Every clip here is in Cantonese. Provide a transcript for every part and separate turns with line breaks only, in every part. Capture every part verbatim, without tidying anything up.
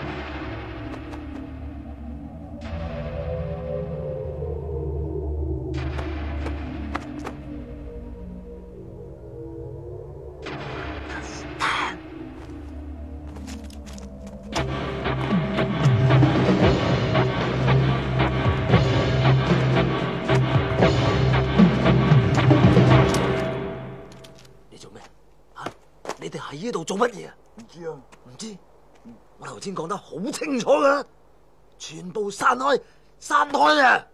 喺呢度做乜嘢啊？
唔知啊，
唔知。我頭先講得好清楚噶，全部散開，散開啊！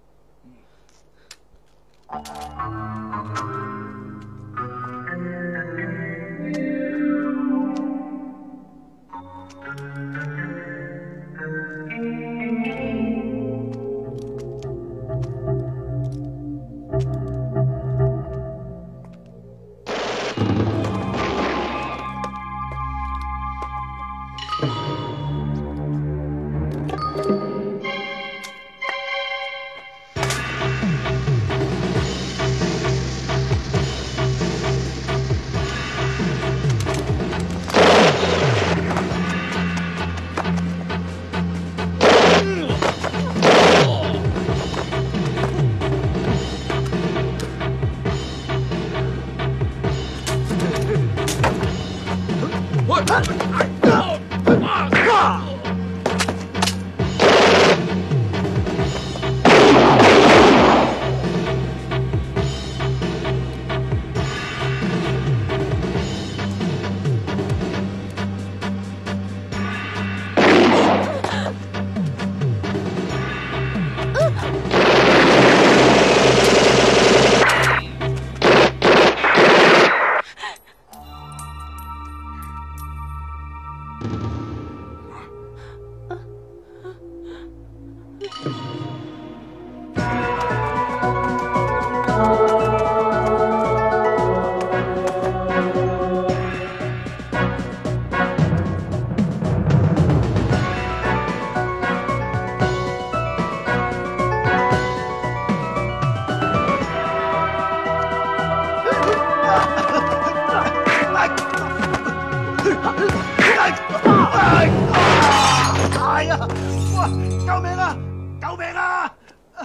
係啊！哇！救命啊！救命啊！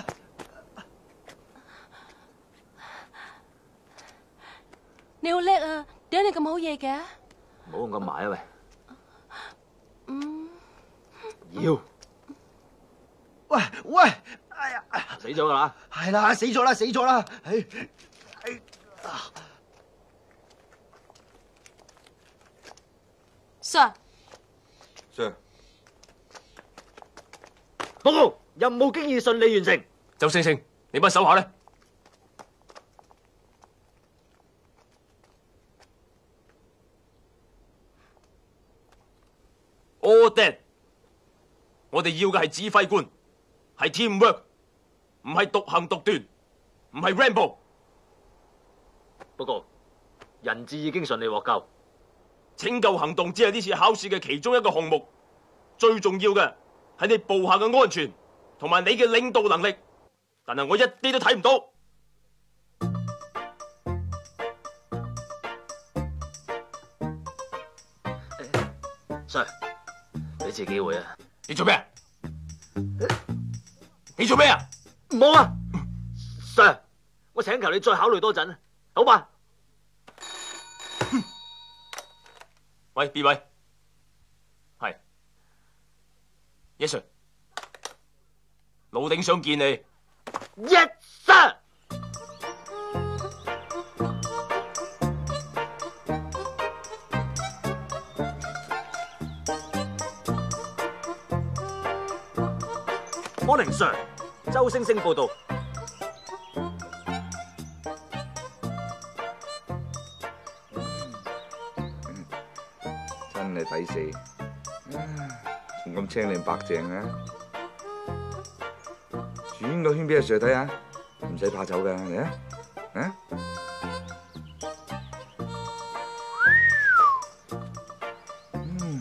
你好叻啊！點解你咁好嘢嘅？
唔好咁埋啊喂！
嗯。
妖！
喂喂！哎呀！
死咗噶啦！
係啦，死咗啦，死咗啦！唉唉啊
Sir。
Sir。
報告，任務經已順利完成。
周星星，你班手下咧？ All dead。我哋要嘅係指揮官，係 teamwork， 唔係獨行獨斷，唔係 Rambo。
不過，人質已經順利獲救。
拯救行動只係呢次考試嘅其中一個項目，最重要嘅係你部下嘅安全同埋你嘅領導能力。但係我一啲都睇唔到。
Sir， 俾次機會啊！
你做咩啊？你做咩啊？
唔好啊 ，Sir， 我請求你再考慮多陣，好吧？
喂，邊位？係 ，Yes sir， 老頂想見你。
Yes sir。 Morning Sir， 周星星報道。
真係抵死，仲咁青靚白淨啊！轉個圈俾阿 Sir 睇下，唔使怕醜噶，嚟啊！啊！嗯，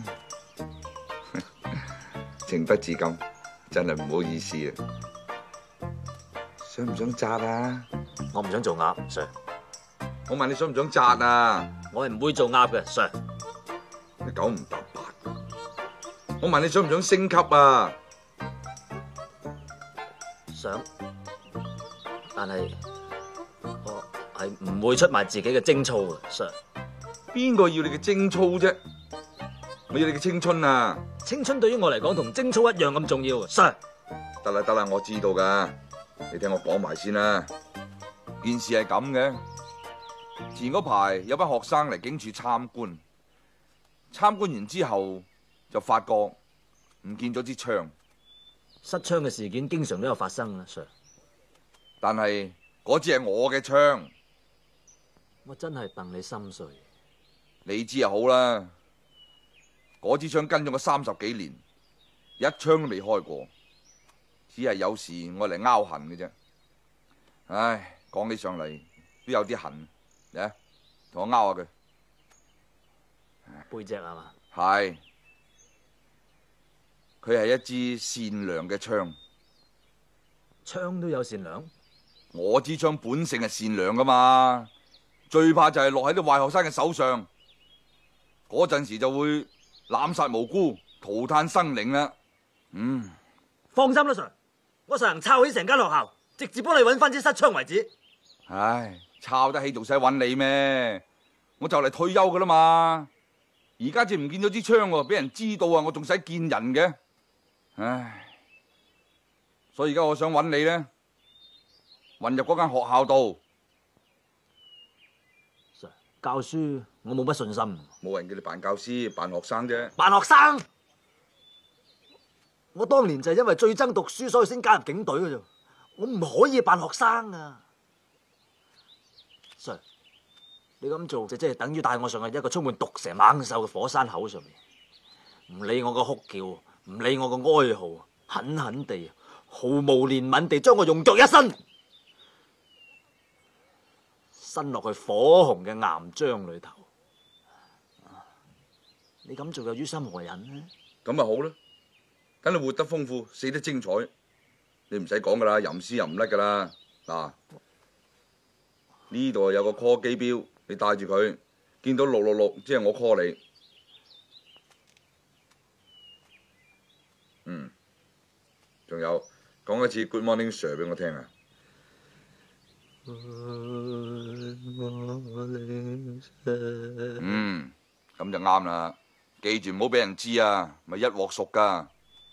情不自禁。 真係唔好意思啊！想唔想紮啊？
我唔想做鴨 ，Sir。
我問你想唔想紮啊？
我係唔會做鴨嘅 ，Sir。
你九唔搭八。 我問你想唔想升級啊？
想，但係我係唔會出賣自己嘅貞操嘅，Sir。
邊個要你嘅貞操啫？我要你嘅青春啊！
青春對於我嚟講同貞操一樣咁重要，Sir。
得啦得啦，我知道噶，你聽我講埋先啦。件事係咁嘅，前嗰排有班學生嚟警署參觀，參觀完之後就發覺唔見咗支槍。
失槍嘅事件經常都有發生啊，Sir。
但係嗰支係我嘅槍，
我真係戥你心碎。
你知就好啦。嗰支槍跟咗我三十幾年，一槍都未開過，只係有時我嚟拗痕嘅啫。唉，講起上嚟都有啲痕，嚟，同我拗下佢。
背脊係嘛？
係，佢係一支善良嘅槍。
槍都有善良？
我支槍本性係善良噶嘛，最怕就係落喺啲壞學生嘅手上，嗰陣時就會濫殺無辜、塗炭生靈啦。嗯，
放心啦，Sir，我實行抄起成間學校，直接幫你揾翻支失槍為止。
唉，抄得起仲使揾你咩？我就嚟退休噶啦嘛，而家至唔見咗支槍喎，俾人知道啊，我仲使見人嘅。唉，所以而家我想揾你咧，混入嗰間學校度。
Sir，教書我冇乜信心。
冇人叫你扮教師，扮學生啫。
扮學生？我當年就係因為最憎讀書，所以先加入警隊嘅啫。我唔可以扮學生啊 ，Sir。你咁做就即係等於帶我上去一個充滿毒蛇猛獸嘅火山口上面，唔理我個哭叫，唔理我個哀嚎，狠狠地、毫無憐憫地將我用腳一伸，伸落去火紅嘅岩漿裏頭。你咁做又於心何忍呢？
咁咪好咯，等你活得豐富，死得精彩。你唔使講噶啦，吟詩吟唔甩噶啦。嗱，呢度有個 call 機錶，你帶住佢，見到六六六，即係我 call 你。嗯，仲有講一次 Good morning Sir 俾我聽啊。嗯，咁就啱啦。記住唔好俾人知啊，咪一鑊熟噶。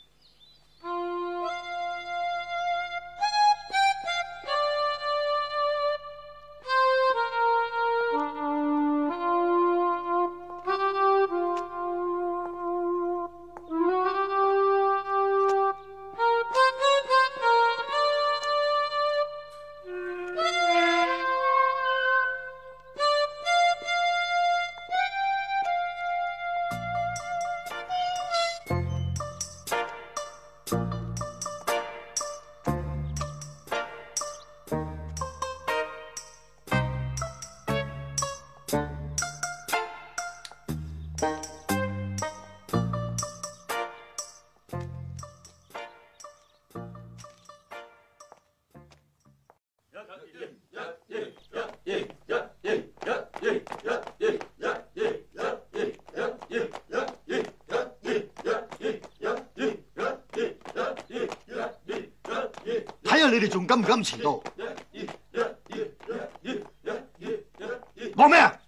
睇下你哋仲敢唔敢遲到？講咩啊？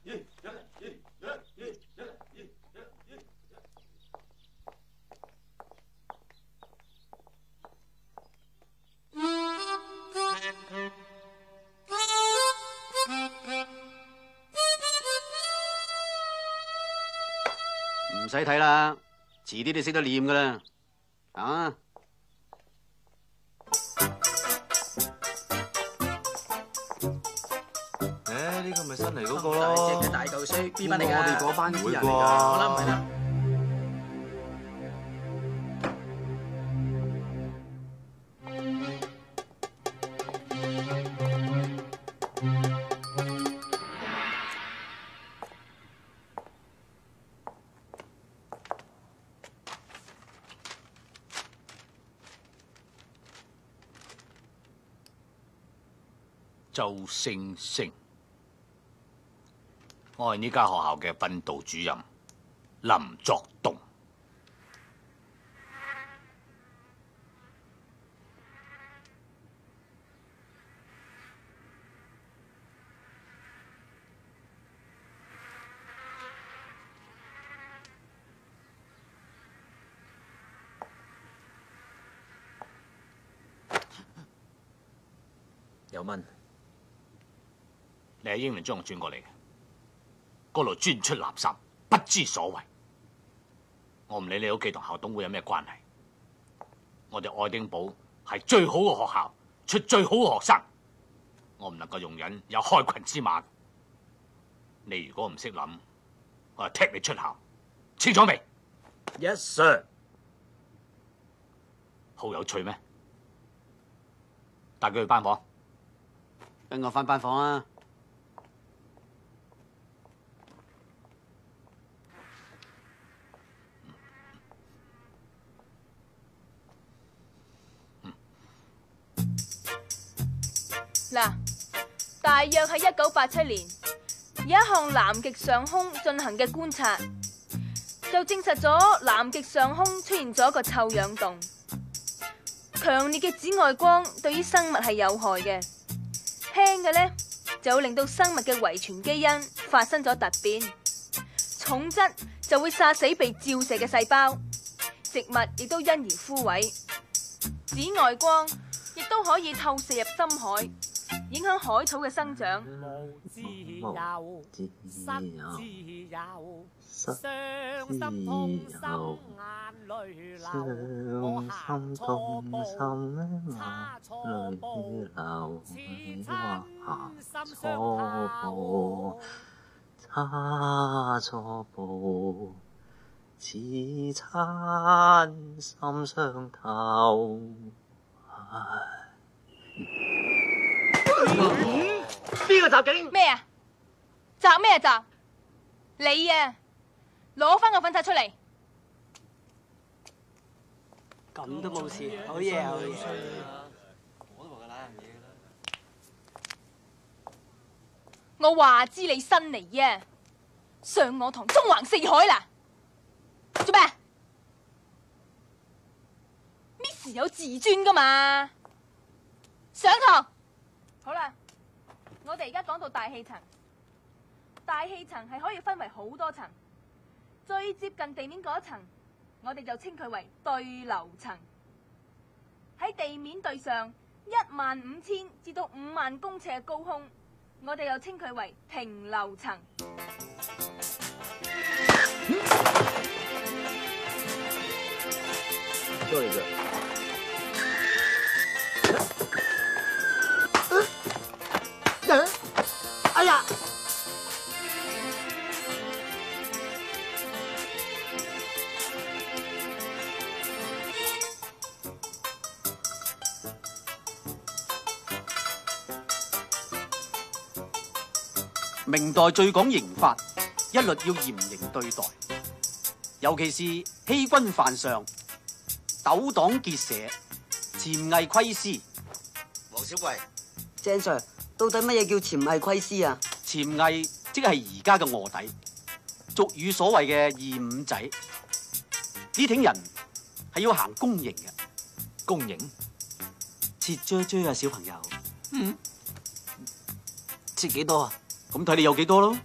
唔使睇啦，遲啲你識得念噶啦，啊！
誒，呢個咪新嚟嗰個
大隻
咯，
嘅大舊衰邊
邊
班嚟㗎？
我哋嗰班啲人嚟㗎
我諗唔係啦。
周星星，我係呢間學校嘅訓導主任林作棟。
有蚊。
你喺英倫將轉過嚟嘅，嗰度專出垃圾，不知所謂。我唔理你屋企同校董會有咩關係，我哋愛丁堡係最好嘅學校，出最好嘅學生，我唔能夠容忍有開群之馬。你如果唔識諗，我就踢你出校，清楚未
？Yes sir。
好有趣咩？帶佢去班房，
跟我翻班房啊！
嗱，大約喺一九八七年，有一項南極上空進行嘅觀察，就證實咗南極上空出現咗一個臭氧洞。強烈嘅紫外光對於生物係有害嘅，輕嘅呢就會令到生物嘅遺傳基因發生咗突變，重則就會殺死被照射嘅細胞，植物亦都因而枯萎。紫外光亦都可以透射入深海，影響海草嘅生長。
無自由，失自由，傷心痛心眼淚流，我行錯步，差錯步，似親心傷透，
差錯步，似親心傷透。邊個襲警？
咩啊？襲咩襲？你啊！攞翻個粉刷出嚟！
咁都冇事，好嘢好嘢。
我話知你新嚟啊！上我堂中橫四海啦！做咩？Miss 有自尊噶嘛？上堂。好啦，我哋而家講到大氣層。大氣層係可以分為好多層，最接近地面嗰一層，我哋就稱佢為對流層。喺地面對上一萬五千至到五萬公尺嘅高空，我哋又稱佢為停留層。
多嚟嘅。哎呀！
明代最講刑法，一律要嚴刑對待，尤其是欺君犯上、糾黨結社、潛偽窺私。
黃小貴，鄭 Sir， 到底乜嘢叫潛偽窺私啊？
潛偽即係而家嘅臥底，俗語所謂嘅二五仔。呢挺人係要行公刑嘅。
公刑？
切啫啫啊，小朋友。
嗯。切幾多啊？
咁睇你有幾多咯。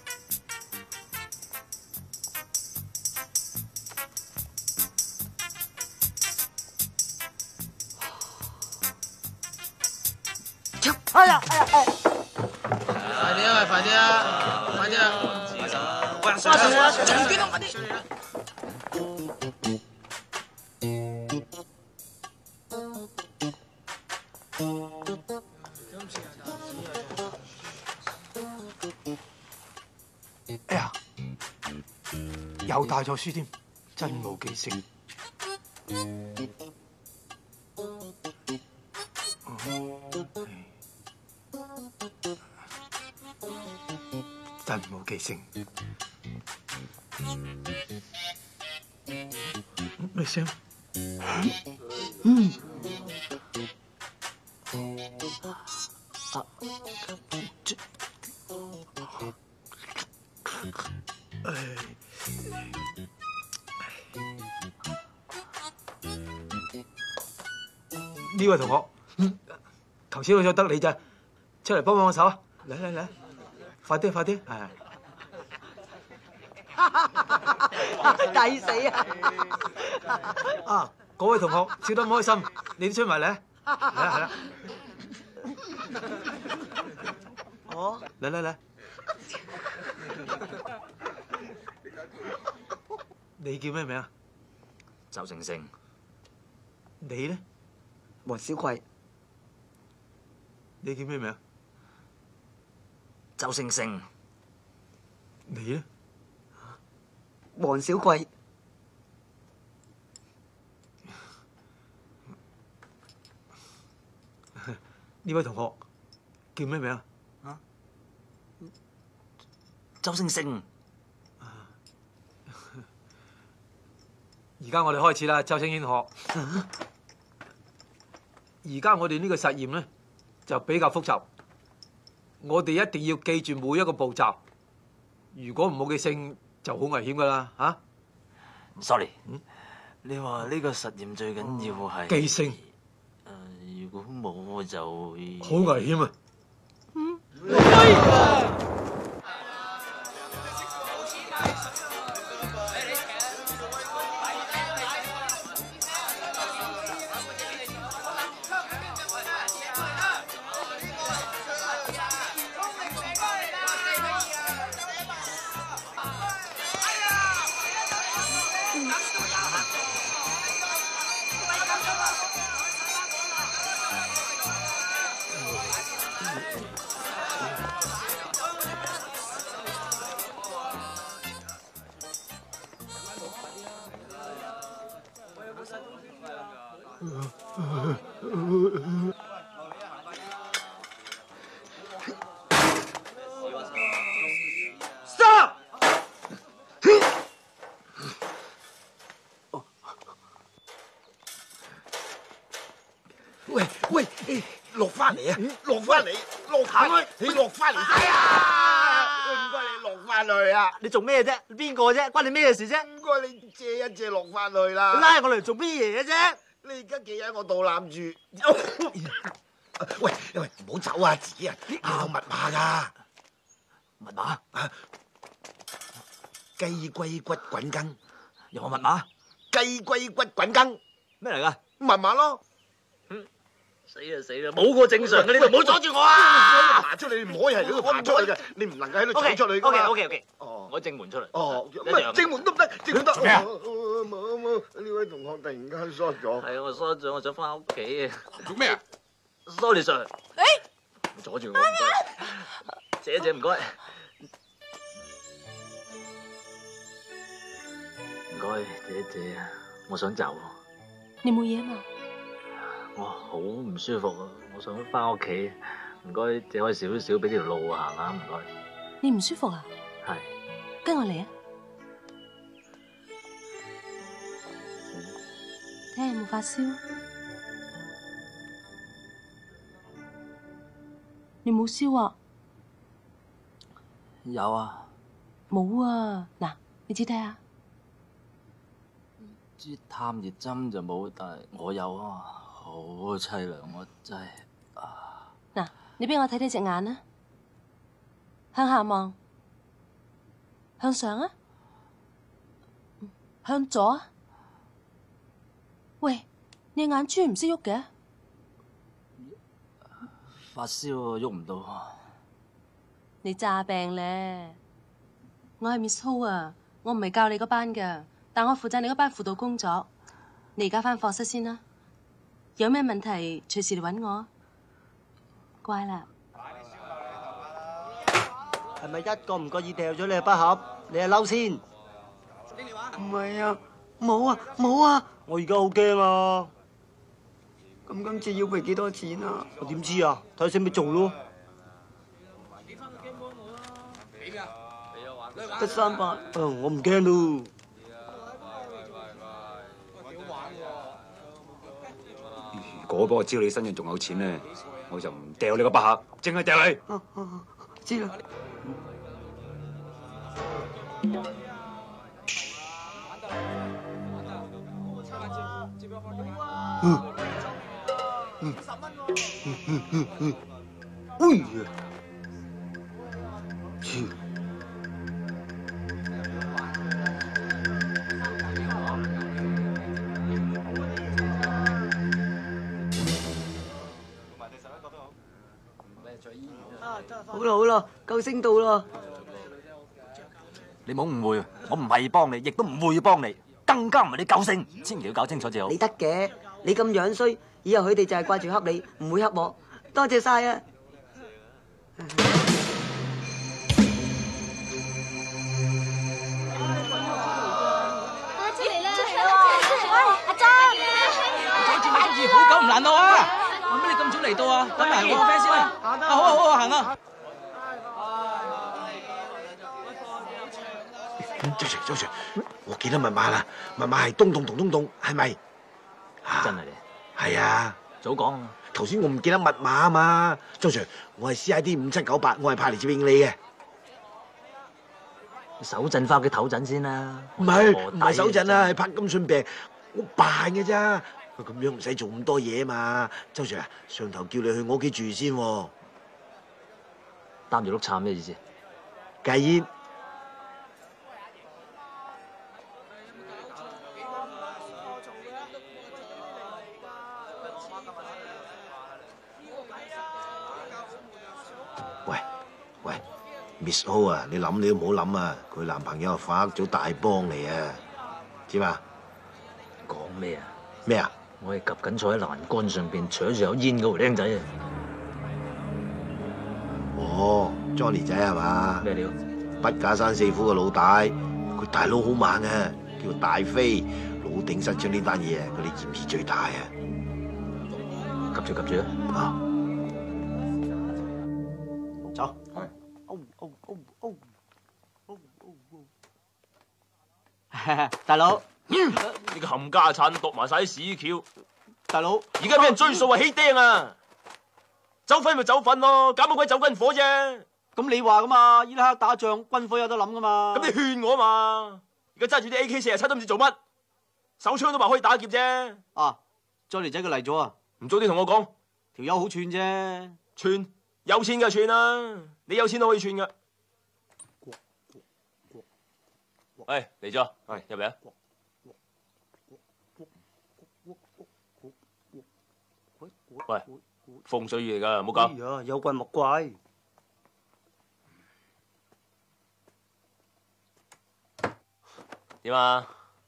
哎呀哎呀哎！
快啲啊！快啲啊！快啲啊！快手啦！快手啦！仲見到快啲！
哎呀，又帶錯書添，真冇記性。真冇記性。咩聲？嗯。啊，這。呢位同學，頭先好彩得你咋，出嚟幫幫我手啊！嚟嚟嚟，快啲快啲，係。
抵死啊！
啊，嗰位同學笑得唔開心，你都出埋嚟，係啦係啦。
哦，
嚟嚟嚟，你叫咩名啊？
周星星。
你咧？
黃小貴。
你叫咩名？
周星星。
你咧？
黃小貴。
呢位同學叫咩名啊？
啊？周星星。
而家我哋開始啦，周星星同學。而家我哋呢個實驗咧就比較複雜，我哋一定要記住每一個步驟。如果唔好記性，就好危險噶啦嚇。
Sorry，你話呢個實驗最緊要係
記性。
誒，如果冇我就會
好危險啊！
嗯。
Stop！
喂喂，落翻嚟啊！落翻嚟，落翻去，你落翻嚟。哎呀！唔該你落翻去啊！
你做咩啫？邊個啫？關你咩事啫？
唔該你借一借落翻去啦。
你拉我嚟做咩嘢啫？
你而家企喺我肚腩住。喂喂，唔好走啊！自己啊，有密碼㗎。
密碼
啊！雞龜骨滾羹。
有冇密碼？
雞龜骨滾羹。
咩嚟㗎？
密碼咯。
死啦死啦！冇個正常嘅，你哋唔好阻住我啊！
爬出嚟，你唔可以喺呢度爬出去嘅，你唔能夠喺度走出去㗎
O K
嘛。
O K O K，哦，我正門出嚟。
哦，
一樣
正門都唔得，正門得。
做咩啊？
冇冇，呢位同學突然間疏咗。
係啊，我疏咗，我想翻屋企啊。
做咩啊
？Sorry Sir。
誒，
阻住我，唔該。借一借唔該。唔該，借一借啊！我想走。
你冇嘢嘛？
我好唔舒服啊！我想翻屋企，唔該借開少少俾條路我行下，唔該。
你唔舒服啊？
係。
跟我嚟啊！睇下有冇發燒。你冇燒啊？
有啊。
冇啊！嗱，你指睇下。
支探熱針就冇，但係我有啊。好凄涼，我真係啊！
嗱，你俾我睇睇隻眼啊，向下望，向上啊，向左啊。喂，你眼珠唔識喐嘅？
發燒啊，喐唔到。
你詐病咧！我係 Miss Ho 啊，我唔係教你嗰班噶，但我負責你嗰班輔導工作。你而家返課室先啦。有咩問題隨時嚟揾我，乖啦。
係咪一個唔覺意掉咗你嘅筆盒？你係嬲先？唔係啊，冇啊，冇啊！我而家好驚啊！咁今次要賠幾多錢啊？我點知啊？睇下使唔使做咯。得三百，嗯，我唔驚咯。
如果我知道你身上仲有錢咧，我就唔掉你個筆盒，淨係掉你。
啊啊，知啦。嗯嗯嗯嗯嗯嗯，哎呀，切！ 好啦好啦，救星到啦！
你唔好誤會，我唔係幫你，亦都唔會幫你，更加唔係你救星，千祈要搞清楚至好。
你得嘅，你咁樣衰，以後佢哋就係掛住恰你，唔會恰我。多謝晒啊！
好久唔難到啊！做咩你咁早嚟到啊？等埋我個 friend 先啦。啊，好啊好啊，行啊！
周 Sir 周 Sir， 我記得密碼啦，密碼係東洞同東洞，係咪？
真係你？
係啊，
早講啊！
頭先我唔記得密碼啊嘛，周 Sir， 我係 C I D 五七九八，我係派嚟接應你嘅。
手震翻屋企唞陣先啦。
唔係唔係手震啊，係柏金遜病，我扮嘅咋。咁樣唔使做咁多嘢嘛，周 Sir 啊，上頭叫你去我屋企住先喎。
擔住碌杉咩意思？
戒煙。喂喂 ，Miss Ho 啊，你諗你都唔好諗啊，佢男朋友係發咗大幫嚟啊，知嘛？
講咩啊？
咩啊？
我係及緊坐喺欄杆上邊，搶住有煙嗰條僆仔啊！
哦 ，Johnny 仔係嘛？
咩料？
筆架山四虎嘅老大，佢大佬好猛啊，叫大飛，老頂失槍呢單嘢啊，佢哋嫌疑最大啊！
及住及住啊！
走。大佬，
你個冚家鏟度埋晒啲屎橋，
大佬，
而家俾人追數啊，起釘啊！走粉咪走粉咯，搞乜鬼走軍火啫？
咁你話噶嘛？伊拉克打仗，軍火有得諗噶嘛？
咁你勸我嘛？而家揸住啲 A K 四十七都唔知做乜，手槍都話可以打劫啫。
啊，Johnny仔佢嚟咗啊！
唔早啲同我講，
條友好串啫，
串有錢嘅串啦，你有錢都可以串噶。喂，嚟咗，係入嚟啊！喂，風水雨嚟噶，唔好搞。
哎呀，有怪莫怪。
點啊？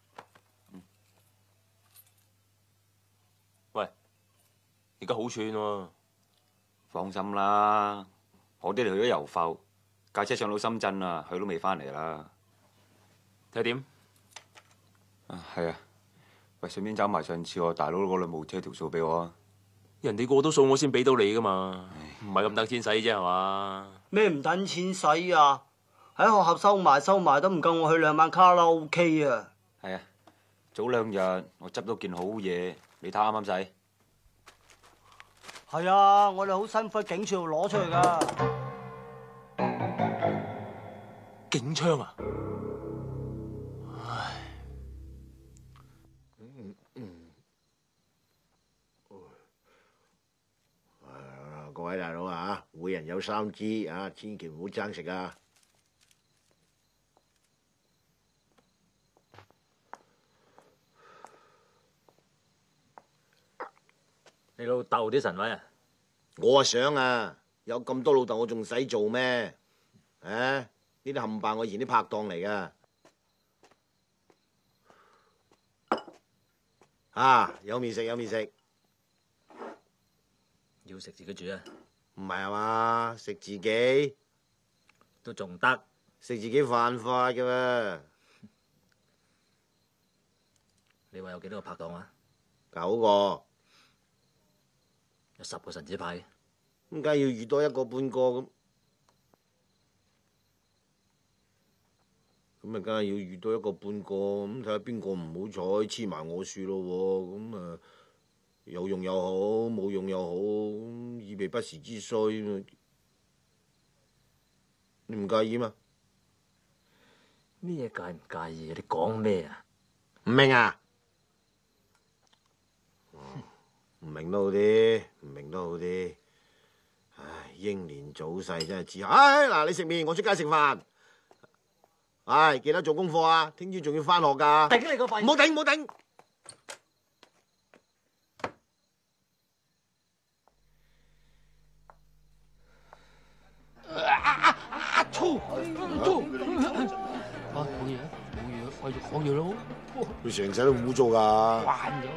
喂，而家好串喎。
放心啦，我爹哋去咗遊埠，架車上到深圳啦，佢都未翻嚟啦。
睇點？
啊，係啊。喂，順便找埋上次我大佬嗰兩部車條數俾我啊。
人哋過到數我先俾到你噶嘛，唔係咁等錢使啫係嘛？
咩唔等錢使啊？喺學校收埋收埋都唔夠我去兩晚卡拉 OK 啊！
係啊，早兩日我執到件好嘢，你睇啱唔啱使？
係啊，我哋好辛苦喺警署度攞出嚟噶。
警槍啊！
唉，嗯嗯，啊，各位大佬啊，每人有三支啊，千祈唔好爭食啊！
你老豆啲神位啊？
我啊想啊，有咁多老豆，我仲使做咩？啊，呢啲冚唪唥我以前啲拍檔嚟噶。啊，有面食有面食，
要食自己煮啊？
唔係啊嘛，食自己
都仲得，
食自己犯法嘅喎。
你話有幾多個拍檔啊？
九個。
有十個神子派嘅，
咁梗係要遇多一個半個咁，咁啊梗係要遇多一個半個咁，睇下邊個唔好彩黐埋我樹咯喎，咁啊有用又好，冇用又好，咁以備不時之需，你唔介意嘛？
咩介唔介意？你講咩啊？
唔明啊？唔明都好啲，唔明都好啲。唉，英年早逝真係知。唉，嗱，你食麵，我出街食飯。唉，記得做功課啊！聽朝仲要翻學㗎。
頂你個肺！
唔好頂，唔好頂。
講嘢咯。
佢成世都污糟㗎。
慣咗。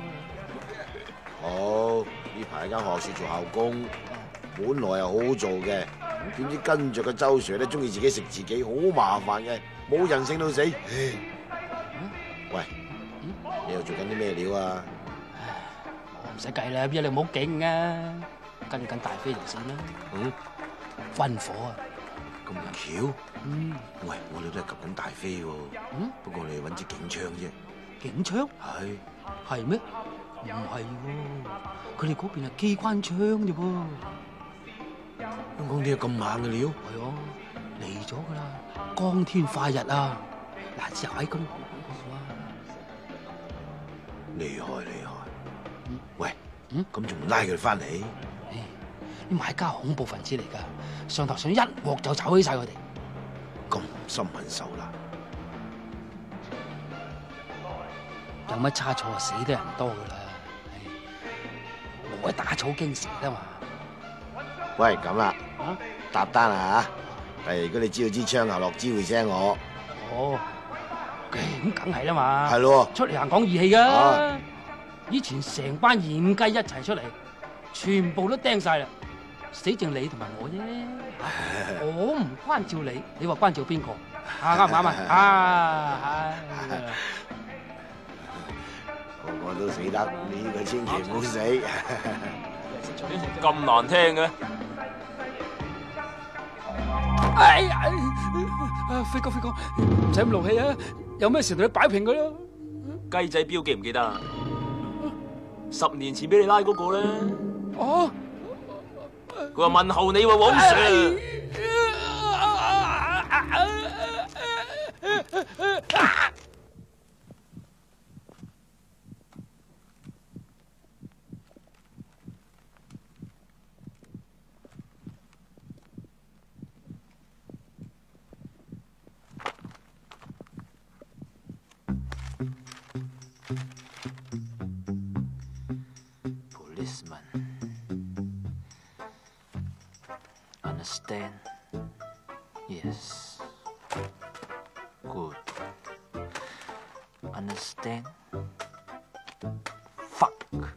好，呢排間學校做校工，本來係好好做嘅，點知跟着個周 Sir 咧，中意自己食自己，好麻煩嘅，冇人性到死。唉，喂，你又做緊啲咩料啊？
我唔使計啦，邊有你唔好勁啊！跟緊大飛條線啦。
嗯，
軍火啊！
咁巧？
嗯。
喂，我哋都係及緊大飛喎。
嗯。
不過我哋揾支警槍啫。
警槍？
係。
係咩？唔係喎，佢哋嗰邊係機關槍啫噃。
香港點有咁猛嘅料？
係啊，嚟咗噶啦，光天化日啊！嗱，隻喺咁
厲害厲害。喂，咁仲唔拉佢哋翻嚟？
啲買家恐怖分子嚟噶，上頭想一鑊就炒起晒佢哋。
咁心狠手辣，
有乜差錯啊？死得人多噶啦，無謂打草驚蛇啊嘛。
喂，咁啦，搭單啊嚇！第如果你知道支槍後落支會聲我。
哦，咁梗係啦嘛。
係咯。
出嚟行講義氣噶。以前成班鹽雞一齊出嚟，全部都釘晒啦，死剩你同埋我啫。我唔關照你，你話關照邊個？啊啱唔啱啊？啊係。
個個都死得，呢個千祈唔好死。
咁難聽嘅。
哎呀！啊，飛哥飛哥，唔使咁勞氣啊！有咩事同你擺平佢咯。
雞仔標記唔記得啊？十年前俾你拉嗰個咧。
哦。
佢話問候你喎，黃 Sir。
Policeman, understand? Yes. Good. Understand? Fuck.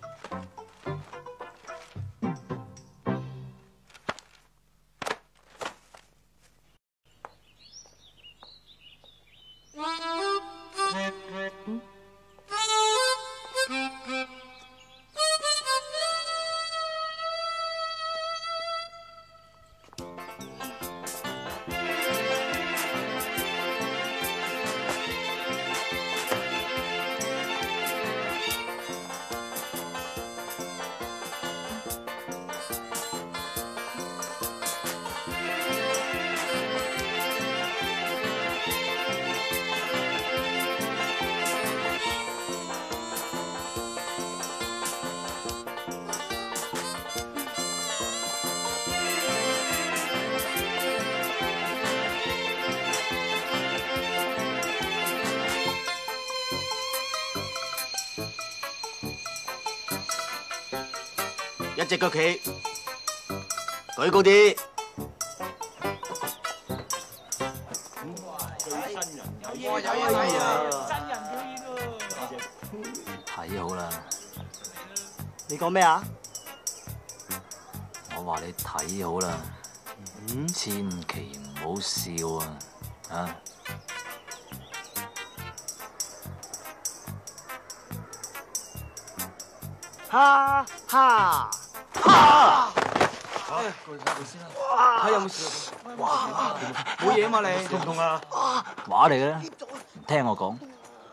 一隻腳企，舉高啲。
有嘢睇啊！真人表演喎。
睇好啦，
你講咩啊？
我話你睇好啦，千祈唔好笑啊！啊！
哈哈哈！過嚟睇先啦。睇有冇事？哇！冇嘢嘛你？痛唔痛啊？
話嚟嘅啦，唔聽我講。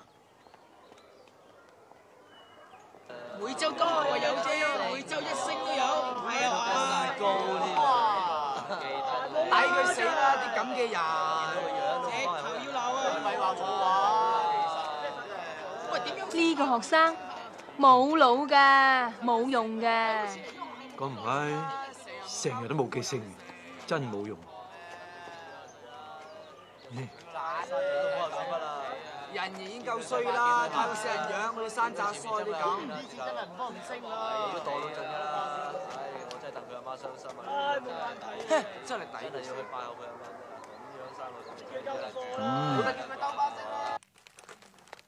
梅州多啊有啫，梅州一星都有，係啊嘛。
高添，抵佢死啦！啲咁嘅人，
直頭要鬧啊！
咪話我話。
喂，點樣？
呢個學生冇腦㗎，冇用㗎。
咁唔係，成日都冇記性，真冇用。
人已經夠衰啦，太過死人樣，好似山楂腮啲咁。呢次真係唔幫唔升喎。都墮到盡㗎啦！唉，我真係戥佢阿媽傷心啊！唉，冇眼睇。真係抵你要去拜下佢阿媽，咁樣生個咁樣。冇得叫佢兜巴星啦！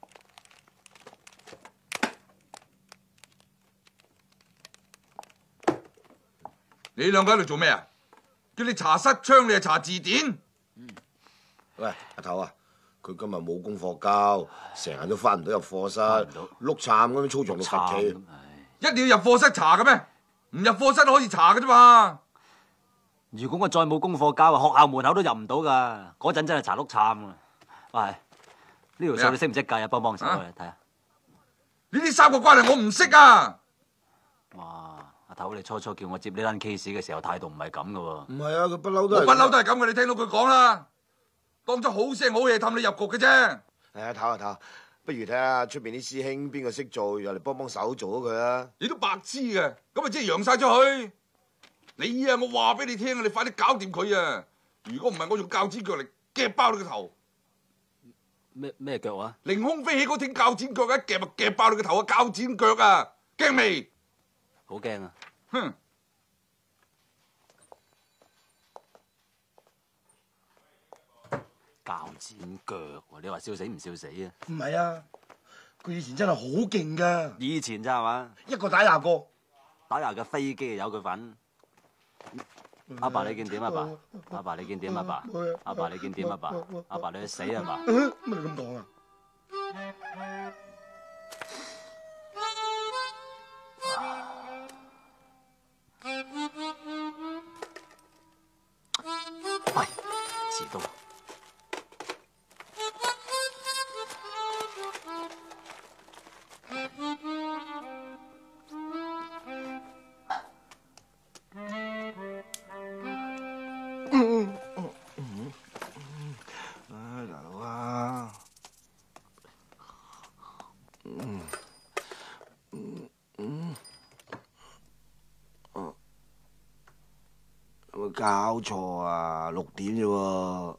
你兩個喺度做咩啊？叫你查失槍，你係查字典？
喂，阿頭啊，佢今日冇功課交，成日都翻唔到入課室，碌杉咁樣操場度罰企。
一定要入課室查嘅咩？唔入課室都可以查嘅啫嘛。
如果我再冇功課交，學校門口都入唔到噶。嗰陣真係查碌杉啊！喂，呢條數你識唔識計啊？幫幫手啊！睇下。
呢啲三個關係我唔識啊！
哇！阿頭，你初初叫我接呢單 case 嘅時候，態度唔係咁噶喎。
唔係啊，佢不嬲都
我不嬲都係咁嘅，你聽到佢講啦，當咗好聲好氣氹你入局嘅啫。
係啊，頭啊頭，不如睇下出邊啲師兄邊個識做，又嚟幫幫手做咗佢啊！
你都白痴嘅，咁咪即係揚晒出去。你啊，我話俾你聽啊，你快啲搞掂佢啊！如果唔係，我用鉸剪腳嚟夾爆你個頭。
咩咩腳啊？
凌空飛起嗰挺鉸剪腳，一夾就夾爆你個頭啊！鉸剪腳啊，驚未？
好驚啊！
哼！
鉸剪腳喎，你話笑死唔笑死啊？
唔係啊，佢以前真係好勁噶。
以前咋係嘛？
一個打廿個，
打廿架飛機有佢份。阿爸你見點？阿爸，阿爸你見點？阿爸，阿爸你見點？阿爸，阿爸你去死啊爸！
乜你咁講啊？
喂，遲到。
搞錯啊！六點啫喎。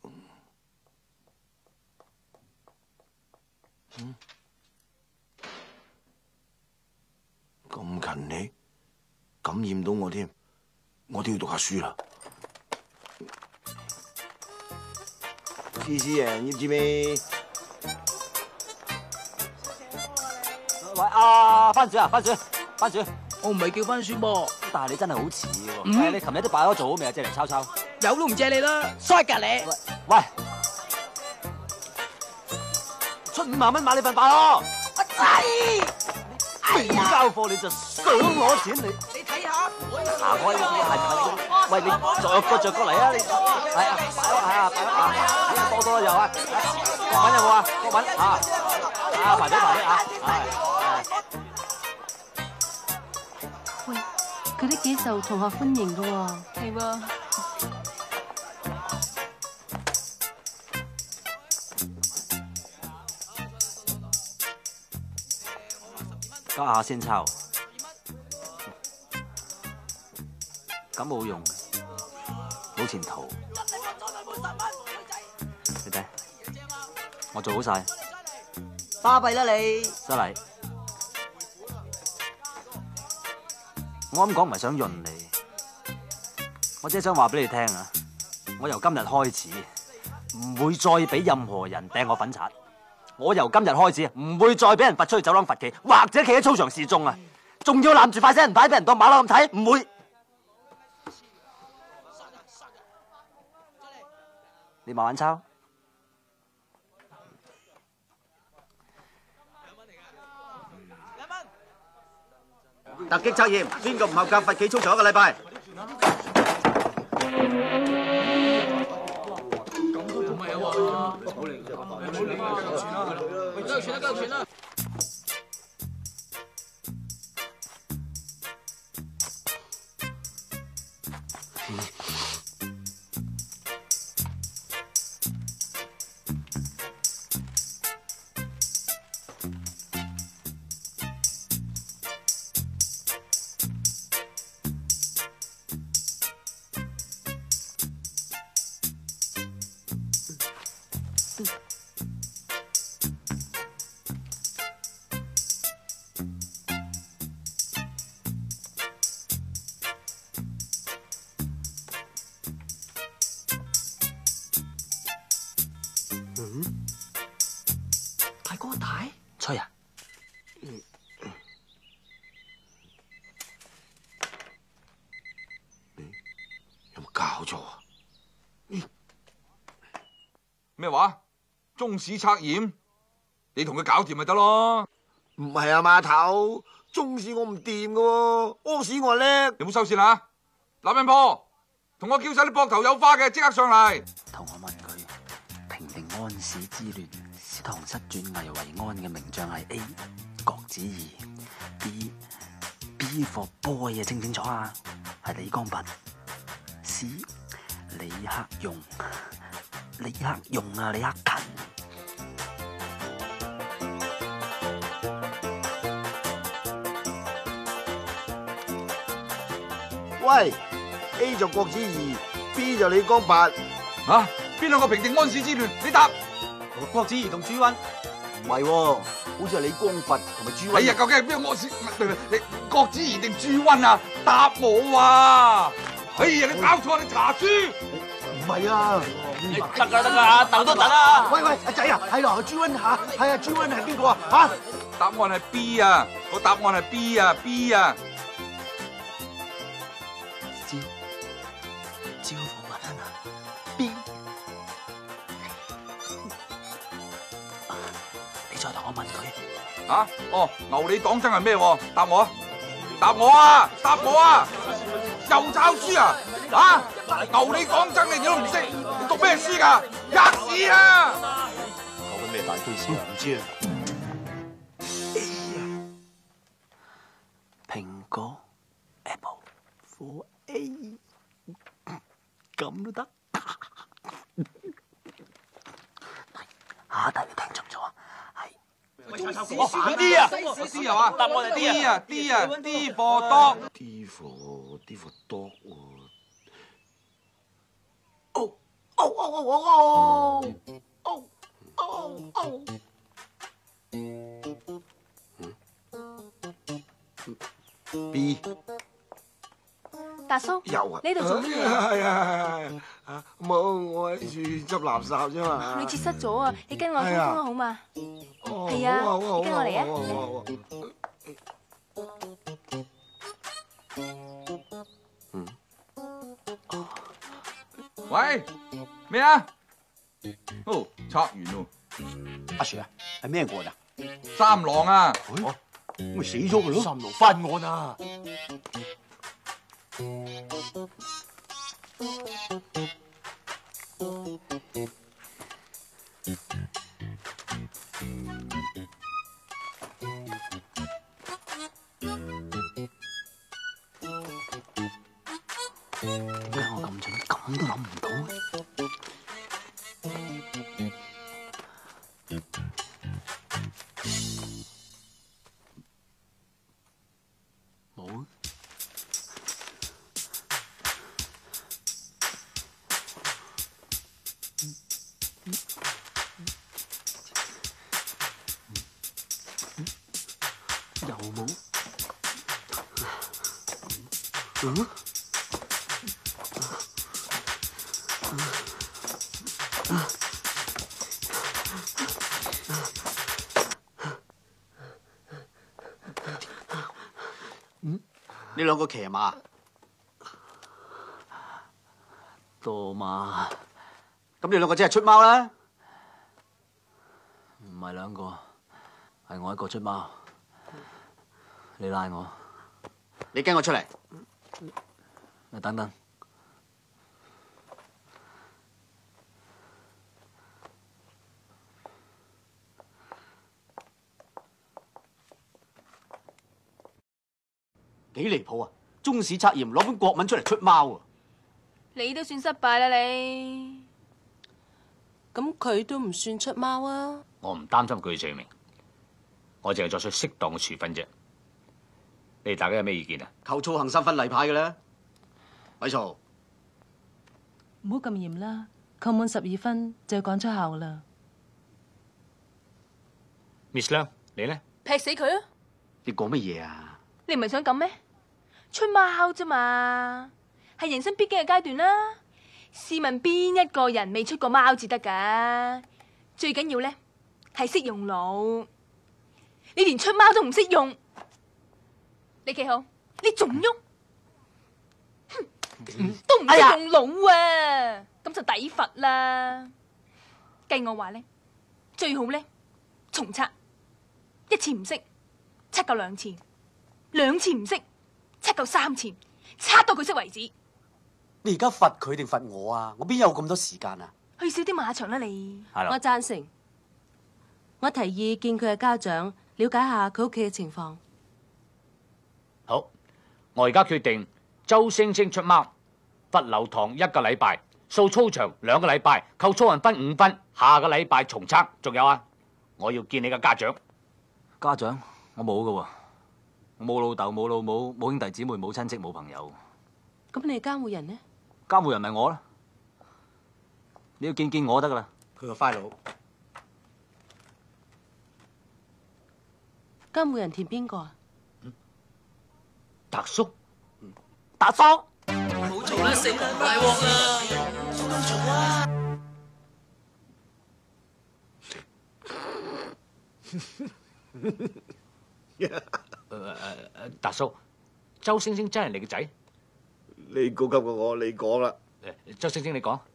嗯，咁勤力，感染到我添，我都要讀下書啦。思思啊，知唔知咩？
喂，啊，番薯啊，番薯，番薯，
我唔係叫番薯噃。
但係你真係好似喎，誒，你琴日啲擺咗做好未啊？借嚟抄抄。
有都唔借你啦，衰㗎你！
喂，出五萬蚊買你份飯咯。
我制。
未交貨你就想攞錢你？
你睇下，
行開啦，係唔係？喂，你着個着過嚟啊！你係啊，擺咯，係啊，擺咯啊，多多有啊，各位有冇啊？各位啊，啊排隊排隊啊，係。
佢都幾受同學歡迎噶喎。
係喎。
家下先抄，咁冇用，冇前途。你睇，我做好晒。
巴閉啦你！
失禮。我咁講唔係想潤你，我只係想話俾你聽啊！我由今日開始唔會再俾任何人掟我粉刷。我由今日開始唔會再俾人罰出去走廊罰企，或者企喺操場示眾啊！仲要攬住塊死人牌俾人當馬騮咁睇，唔會。你慢慢抄。
突擊測驗，邊個唔合格罰企操場一個禮拜？
咁都仲未有喎，冇理㗎，冇理㗎，夠錢啦，夠錢啦，夠錢啦！
搞錯啊！
咩話？中史測驗，你同佢搞掂咪得咯？
唔係啊，碼頭，中史我唔掂噶喎，屙屎我叻。
有冇收線啊？男人婆，同我叫晒啲膊頭有花嘅，即刻上嚟。
同我問佢平定安史之亂，使唐室轉危為安嘅名將係 A 郭子儀 ，B B for boy 啊，清唔清楚啊？係李光弼 ，C 李克用，李克用啊，李克勤。
喂 ，A 就郭子儀 ，B 就李光弼。
吓，邊兩個平定安史之亂？你答。
郭子儀同朱溫。
唔係喎，好似係李光弼同埋朱溫。
哎呀，究竟係邊個安史？你郭子儀定朱溫啊？答我啊！哎呀，你搞錯，你查書。
唔係啊。
得噶得噶，等都等啊！
喂喂，阿仔啊，係咯，朱溫吓，係啊，朱溫係邊個啊？吓？
答案係 B 啊，個答案係 B 啊 ，B 啊。
招招火物啊 ！B， 你再同我問佢。
啊？哦，牛李黨爭係咩？答我啊！答我啊！答我啊！又抄書啊！啊！牛李黨爭你都唔識，你讀咩書㗎？吔屎啊！
講緊咩大 case 唔知啊？
蘋果 Apple for A， 咁都得？下題你聽清楚啊，係
D 啊 ，D 又啊，答案係 D 啊 ，D 啊 ，D for dog。D
for D for dog 喎。
哦哦哦哦哦哦哦！
B
達叔，
有啊，
呢度做乜嘢？
係啊係啊，冇，我喺處執垃圾啫嘛。
你截失咗啊！你跟我通風啊，好嘛？
哦，
係啊，
好啊好啊
你跟我嚟啊！
好啊好啊好啊
喂，咩啊？哦，測完咯。
阿 Sir 啊，係咩案啊？
三郎啊！
咪死咗佢咯！
三郎翻案啊！
點解我咁蠢，咁都諗唔到？冇。又冇。嗯？
呢兩個騎馬，
多馬，
咁你兩個即係出貓啦？
唔係兩個，係我一個出貓。你拉我，
你跟我出嚟。
你等等。
幾離譜啊！中史測驗攞本國文出嚟出貓啊！
你都算失敗啦你。
咁佢都唔算出貓啊！
我唔擔心佢嘅罪名，我淨係作出適當嘅處分啫。你哋大家有咩意見啊？
扣操行三分例派嘅啦，咪嘈！
唔好咁嚴啦，扣滿十二分就要趕出校啦。
Miss 梁，你呢？
劈死佢啊！
你講乜嘢啊？
你唔係想咁咩？出貓啫嘛，係人生必經嘅階段啦。試問邊一個人未出過貓至得㗎？最緊要咧係識用腦。你連出貓都唔識用，你企好，你仲喐？哼！ 都唔識用腦啊，咁就抵罰啦。計我話咧，最好咧重測，一次唔識，測夠兩次，兩次唔識，測夠三次，測到佢識為止。
你而家罰佢定罰我啊？我邊有咁多時間啊？
去少啲馬場啦你。
我贊成。我提議見佢嘅家長，了解下佢屋企嘅情況。
好，我而家決定周星星出貓，罰留堂一個禮拜，掃操場兩個禮拜，扣操運分五分。下個禮拜重測。仲有啊，我要見你嘅家長。
家長，我冇噶喎，我冇老豆，冇老母，冇兄弟姊妹，冇親戚，冇朋友。
咁你係監護人呢？
監護人咪我啦，你要見見我得噶啦。
佢個 file。
監護人填邊個啊？
達叔，
達叔，
唔好做啦，死啦，大鑊啦！咁做啊！
誒誒誒，達叔，周星星真係你嘅仔？
你高級過我，你講啦。
誒，周星星你講。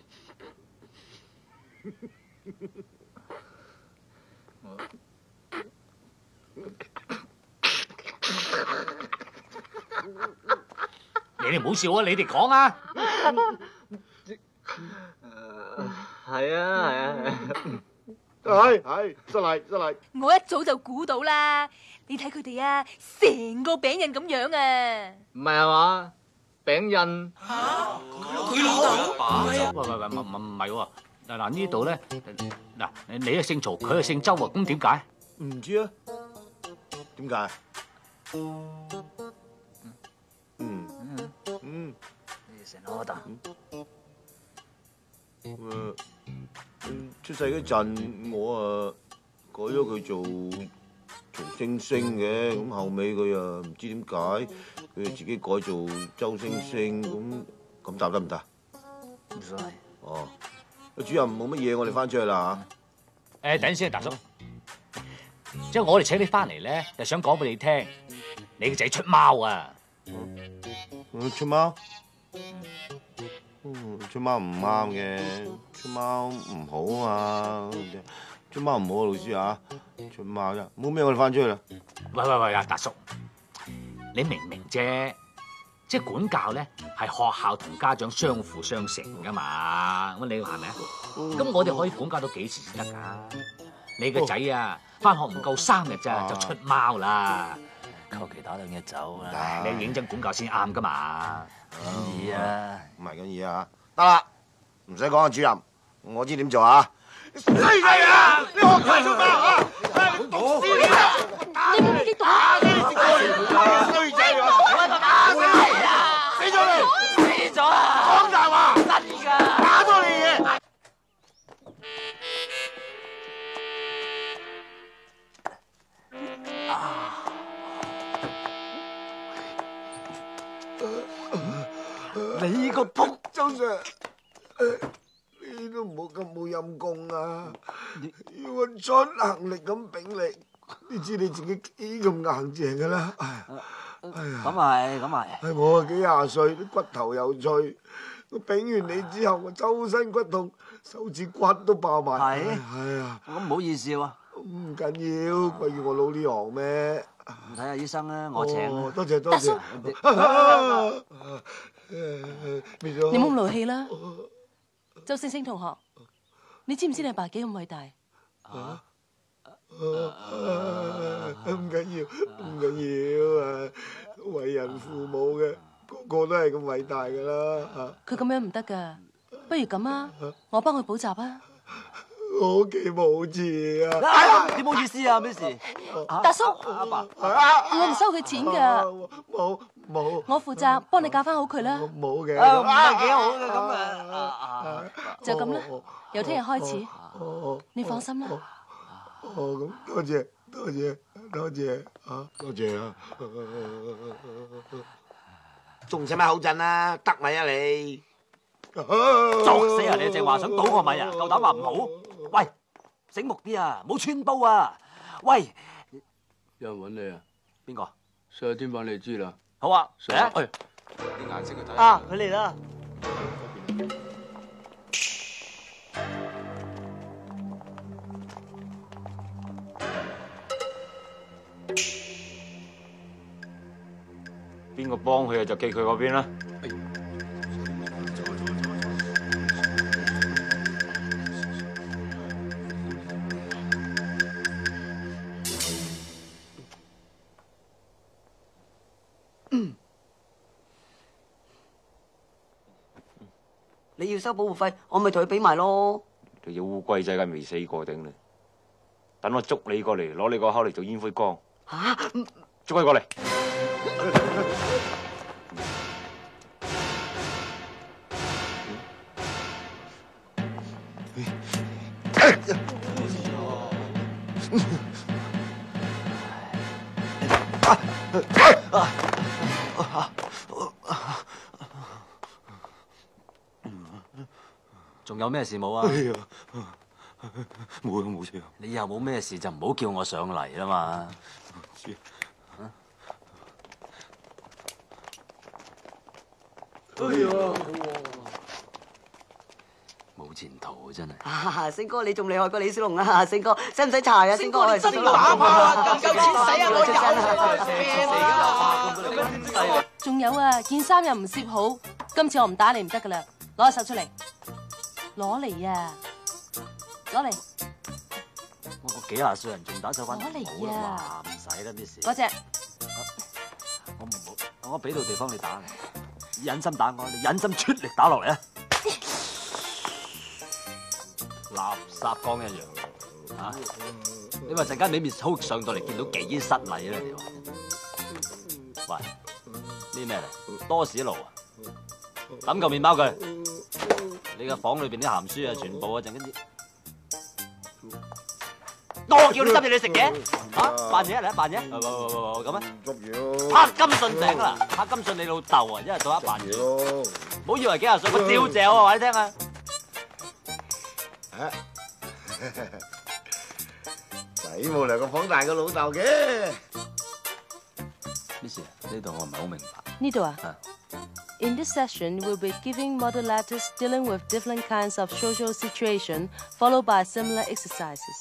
你哋唔好笑啊！你哋講啊！
係啊係啊
係係失禮失禮。
我一早就估到啦，你睇佢哋啊，成個餅印咁樣啊！
唔係係嘛？餅印
佢老豆
爸？喂喂喂，唔唔唔係喎！嗱嗱呢度咧，嗱你係姓曹，佢係姓周啊，咁點解？
唔知啊？點解？嗯嗯，
你成我答。
誒，出世嗰陣我啊改咗佢做曹星星嘅，咁後尾佢啊唔知點解，佢自己改做周星星，咁咁答得唔得？
唔使。
哦，主任冇乜嘢，我哋翻出去啦
嚇。誒，等陣先啊，達叔。即係我哋請你翻嚟咧，就想講俾你聽，你個仔出貓啊！
嗯，出貓？嗯，出貓唔啱嘅，出貓唔好啊嘛，出貓唔好啊，老師啊，出貓啫，冇咩我哋翻出去啦。
喂喂喂，阿達叔，你明唔明啫？即係管教咧，係學校同家長相輔相成噶嘛，咁你話係咪啊？咁我哋可以管教到幾時先得噶？你個仔啊，翻學唔夠三日咋，就出貓啦。
求其打兩日走啦。
你認真管教先啱噶嘛？
咁易啊？
唔係咁易啊！得啦，唔使講啊，主任，我知點做啊！衰仔啊！你學太出貓啊！你讀書啊！
你唔知打
你衰仔啊！我打死你啊！死咗你！
死咗啊！
講大話！
真㗎！
打咗你嘅！
你個仆
周 Sir， 你都唔好咁冇陰功啊！要我出行力咁頂你，你知你自己幾咁硬淨噶啦！哎呀，
咁係咁係。
係我幾廿歲，啲骨頭又脆，我頂完你之後，我周身骨痛，手指骨都爆埋。
係
係啊，
咁唔好意思喎。
唔緊要，貴要我老呢行咩？
唔睇下醫生啦，我請。
哦，多謝多謝。
你唔好咁勞氣啦，周星星同學，你知唔知你阿爸幾咁偉大？
啊？唔緊要，唔緊要啊！為人父母嘅個個都係咁偉大噶啦。
佢咁樣唔得噶，不如咁啊，我幫佢補習啊。
我屋企冇字啊！
哎呀，你冇意思啊，咩事？
達叔，
阿爸，
我唔收佢錢噶。
冇冇。
我負責幫你教翻好佢啦。
冇嘅。
唔係幾好嘅咁啊！
就咁啦，由聽日開始，你放心啦。
哦，咁多謝多謝多謝啊，多謝啊！仲使乜口震啊？得咪啊你！
作死啊！你正話想倒我米啊？夠膽話唔好？喂，醒目啲啊，冇穿煲啊！喂，
有人揾你啊？
邊個？
上天版你知啦。
好啊，嚟啊！
啲顏色去睇。
啊，佢嚟啦！
邊個幫佢啊？就記佢嗰邊啦。
你要收保護費，我咪同佢俾埋咯。
你隻烏龜仔梗係未死過頂你，等我捉你過嚟，攞你個口嚟做煙灰缸。
嚇！
捉佢過嚟。
仲有咩事冇啊？
冇冇事。
你又冇咩事就唔好叫我上嚟啦嘛。
哎呀！
冇前途真係。
啊，星哥你仲厲害過李小龍啊！星哥使唔使查啊？星哥你
真打啊！咁夠錢使啊！我有。
仲有啊，件衫又唔攝好，今次我唔打你唔得噶啦，攞手出嚟，攞嚟啊，攞嚟，
我個幾廿歲人仲打手翻
攞嚟啊！
唔使啦，Miss。
嗰隻，
我唔好，我俾到地方你打，忍心打我，你忍心出力打落嚟啊！垃圾缸一樣啊！你話陣間你 Miss Ho 上到嚟見到幾失禮啦？你話？喂，呢咩嚟？多士爐啊！抌嚿麵包佢。你個房裏邊啲鹹書啊，全部啊，陣間啲。我叫你執嘢你食嘅，嚇扮嘢嚟啊扮嘢，咁啊？
捉妖！
拍金信頂啦！拍金信你老豆啊！一日到黑扮嘢，唔好以為幾廿歲我照嚼啊！話你聽啊！
仔冇兩個房大過老豆嘅。
Miss，呢度我唔係好明白。
呢度啊？In this session, we'll be giving model letters dealing with different kinds of social situation, followed by similar exercises.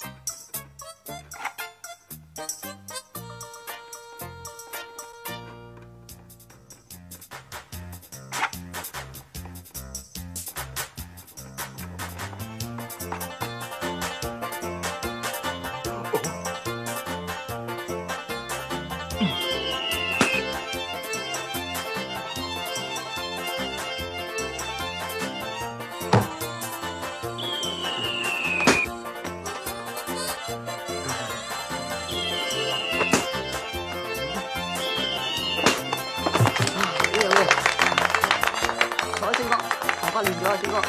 發亂咗啊，星哥！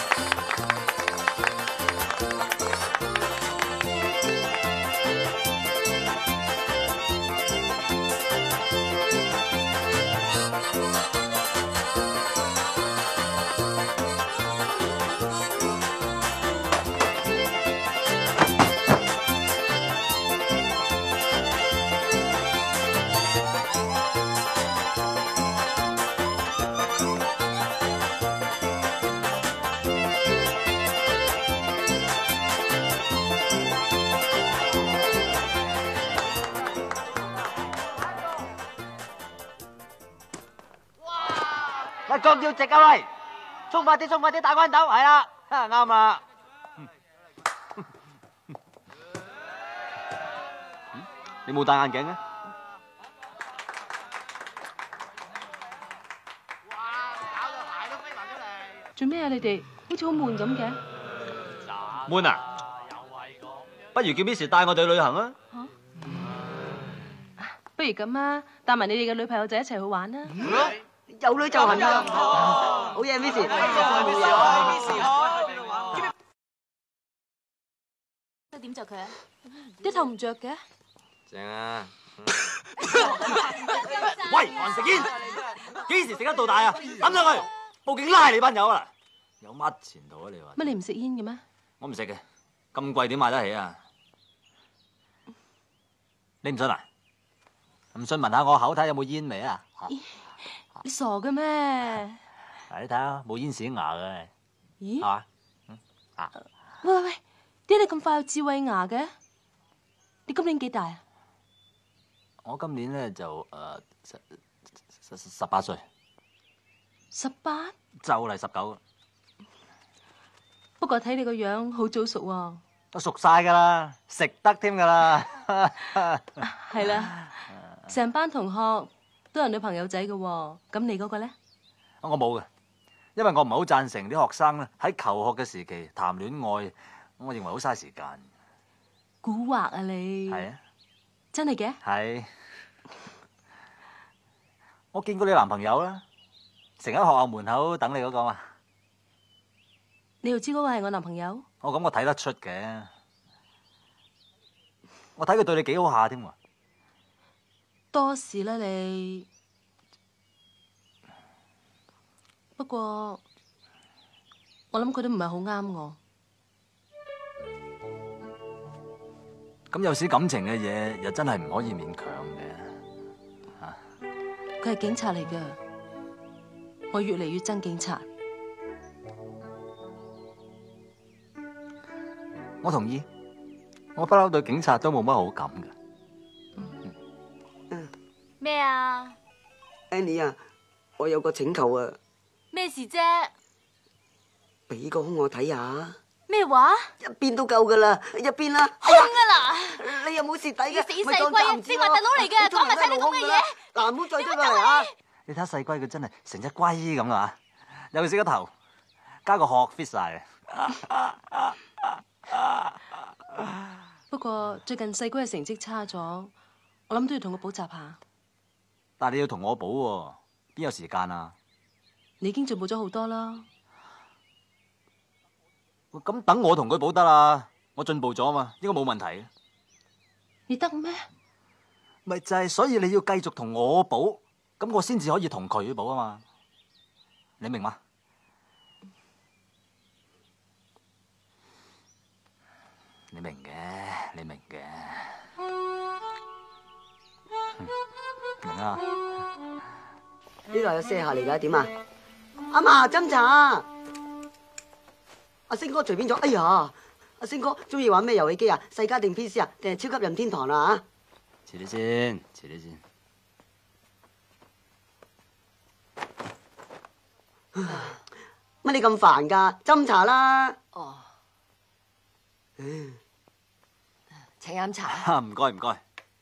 一腳要直啊喂！衝快啲，衝快啲，打關鬥，係啦，啱啦。你冇戴眼鏡嘅？
做咩啊？你哋好似好悶咁嘅。
悶啊！不如叫 Miss 帶我哋去旅行啊！
不如咁啊，帶埋你哋嘅女朋友仔一齊去玩啦！
有女就行啦！好嘢 ，Miss。
點着佢啊？
啲頭唔着嘅。
正啊！喂，還食煙？幾時食得到大啊？抌上去！報警拉你班友啊！有乜前途啊？你話？
乜你唔食煙嘅咩？
我唔食嘅，咁貴點買得起啊？你唔信啊？唔信聞下我口睇有冇煙味啊？
你傻嘅咩？
嗱，你睇下冇煙屎牙嘅，
咦？
係嘛？嗯啊，
喂喂喂，點解你咁快有智慧牙嘅？你今年幾大啊？
我今年咧就誒十十十十八歲，
十八？
就嚟十九，
不過睇你個樣好早熟喎。
都熟晒㗎啦，食得添㗎啦。
係啦，成班同學都有女朋友仔嘅喎，咁你嗰個咧？
我冇嘅，因為我唔係好贊成啲學生咧喺求學嘅時期談戀愛，我認為好嘥時間。
蠱惑啊你！
係啊，
真係嘅？
係。我見過你男朋友啦，成日喺學校門口等你嗰個嘛。
你又知嗰個係我男朋友？
我咁我睇得出嘅，我睇佢對你幾好下添喎。
多事啦你。不過我諗佢都唔係好啱我。
咁有時感情嘅嘢又真係唔可以勉強嘅。啊，
佢係警察嚟㗎，我越嚟越憎警察。
我同意，我不嬲對警察都冇乜好感嘅。
咩啊
Annie 啊，我有個請求啊，
咩事啫？
俾個胸我睇下。
咩話？
一邊都夠噶啦，一邊啦。
空啊嗱！
你又冇蝕底嘅，
死細龜啊！正話大佬嚟嘅，講埋晒啲咁嘅嘢。
嗱，唔好再出嚟啊！
你睇下細龜佢真係成隻龜咁啊！尤其是個頭，加個殼 fit 晒啊！
不過最近細龜嘅成績差咗，我諗都要同佢補習下。
但係你要同我補喎，邊有時間啊？
你已經進步咗好多啦。
咁等我同佢補得啦，我進步咗嘛，應該冇問題。
你得咩？
咪就係，所以你要繼續同我補，咁我先至可以同佢補啊嘛。你明嗎？你明嘅，你明嘅，明啊！
呢度有卸下嚟㗎，點啊？阿嫲斟茶。阿星哥隨便咗，哎呀！阿星哥中意玩咩遊戲機啊？世嘉定 P C 啊？定係超級任天堂啊？
遲啲先，遲啲先。
乜你咁煩㗎？斟茶啦。
哦。請飲茶。
唔該唔該。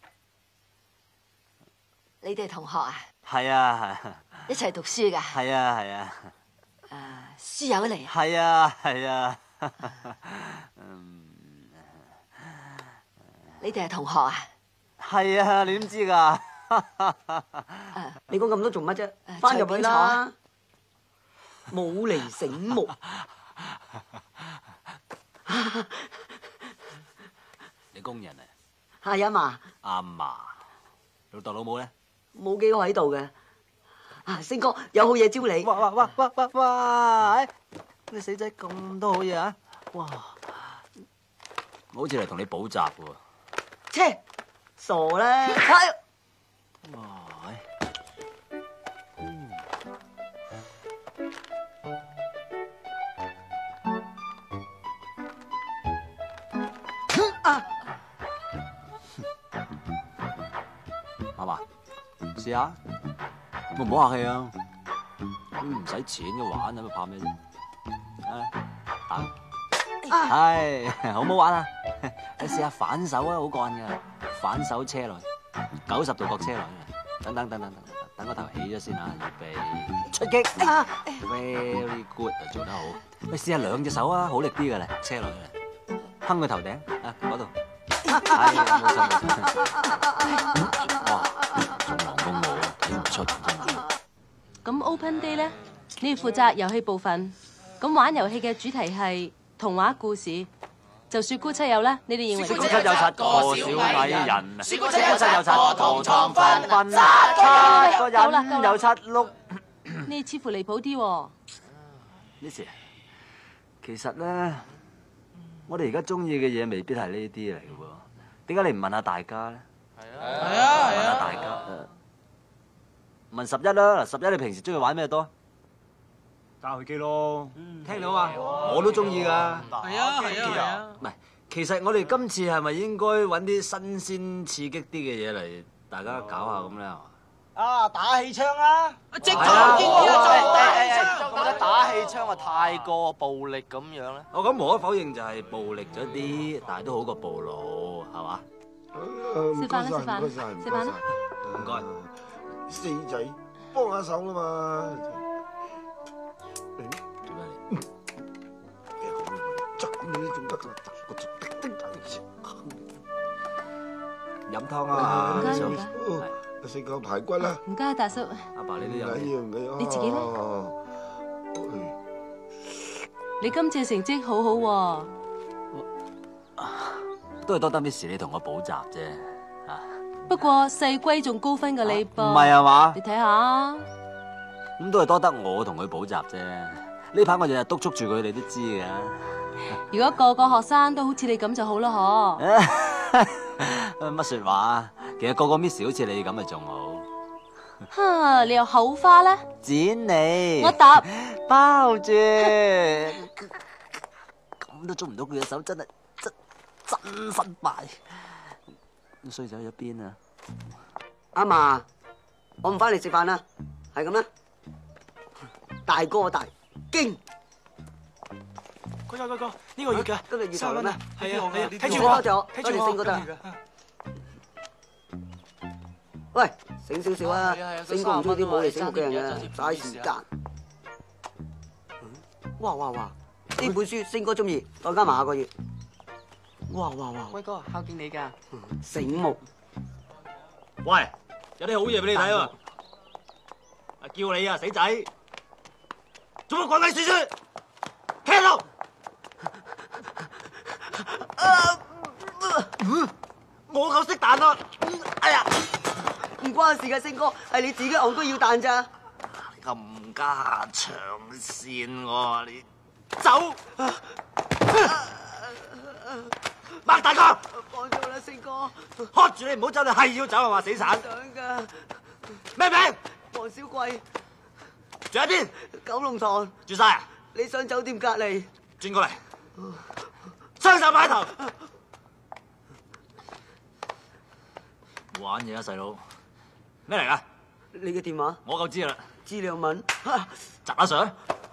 你哋同學啊？
係啊係。
一齊讀書㗎？
係啊係啊。
誒，書友嚟。
係啊係啊。
你哋係同學啊？
係啊，你點知㗎？
你講咁多做乜啫？翻入去啦。冇嚟醒目。
你工人啊？
係啊嘛。
阿嫲，老豆老母咧？
冇幾個喺度嘅。啊，星哥有好嘢招你。
哇哇哇哇哇哇！你死仔咁多好嘢啊！哇！我好似嚟同你補習喎。
切，傻啦！
哇！阿嫲，試下，我唔好客氣啊！唔使錢嘅玩，有乜怕咩啫？啊，打，係好唔好玩啊？你試下反手啊，好慣噶，反手車落去，九十度角車落去，等等等等等等，等個頭起咗先啊，預備出擊，very good 啊，做得好。你試下兩隻手啊，好力啲嘅咧，車落去，哼個頭頂啊，嗰度，係冇錯冇錯。哇，仲狼公我啊，睇唔出真係。
咁 Open Day 咧，你要負責遊戲部分。咁玩遊戲嘅主題係童話故事。就雪姑七友啦，你哋認為？
雪姑七有七個小矮人，雪姑七有七個同床瞓瞓，七個人有七碌。
你似乎離譜啲喎。
呢時，其實咧，我哋而家中意嘅嘢未必係呢啲嚟嘅喎。點解你唔問下大家咧？
係啊係啊。
問下大家， 問十一啦，嗱，十一你平時中意玩咩多？
打去機咯。
聽到嘛？我都中意㗎。
係啊係啊係啊！
唔係，其實我哋今次係咪應該揾啲新鮮刺激啲嘅嘢嚟，大家搞下咁咧？
啊，打氣槍啊！
即
係啊
建議啊，
覺得打氣槍啊太過暴力咁樣咧？
我咁無可否認就係暴力咗啲，但係都好過暴怒，係嘛？
食飯啦，食飯啦，食飯啦。
唔該。
四仔幫下手啦嘛。
做咩
執你仲得㗎？
飲湯啊！
唔該
小
唔該。
食個排骨啦。
唔該，大叔。
阿爸你都有。
唔緊要唔緊要。
你自己咧？你今次成績好好喎。
都係多得 Miss 你同我補習啫。
不過細龜仲高分過你噃。
唔係啊嘛？
你睇下。
咁都係多得我同佢補習啫。呢排我日日督促住佢，你都知嘅。
如果個個學生都好似你咁就好啦，嗬。
乜說話？其實個個 Miss 好似你咁咪仲好。
哈，你又口花咧？
剪你。
我答。
包住。咁都捉唔到佢嘅手，真係真真失敗。衰仔去咗邊啊？
阿嫲，我唔翻嚟食飯啦，係咁啦。大哥大驚。
哥哥哥哥，呢個月㗎，
今日月頭啦咩？
係啊係啊，
睇住我，多謝我，多謝星哥得。喂，醒少少啊！星哥唔中意啲冇嚟醒目嘅人嘅，嘥時間。哇哇哇！呢本書星哥中意，再加埋下個月。哇哇哇！
威哥，孝敬你㗎。
醒目。
喂，有啲好嘢俾你睇喎！啊，叫你啊，死仔！做乜鬼鬼祟祟？企喺度！我夠識彈啊！哎呀，
唔關事㗎，星哥，係你自己戇居要彈咋。
咁加長線喎，你走！擘大個！
放咗我啦，星哥。
喝住你唔好走，你係要走啊嘛，死散！
想㗎。
咩名？
黃小貴。
住喺邊？
九龍塘。
住晒啊？
你上酒店隔離。
轉過嚟。雙手擺頭。玩嘢啊，細佬！咩嚟㗎？
你嘅電話。
我夠知啦。
資料文。
砸阿 Sir。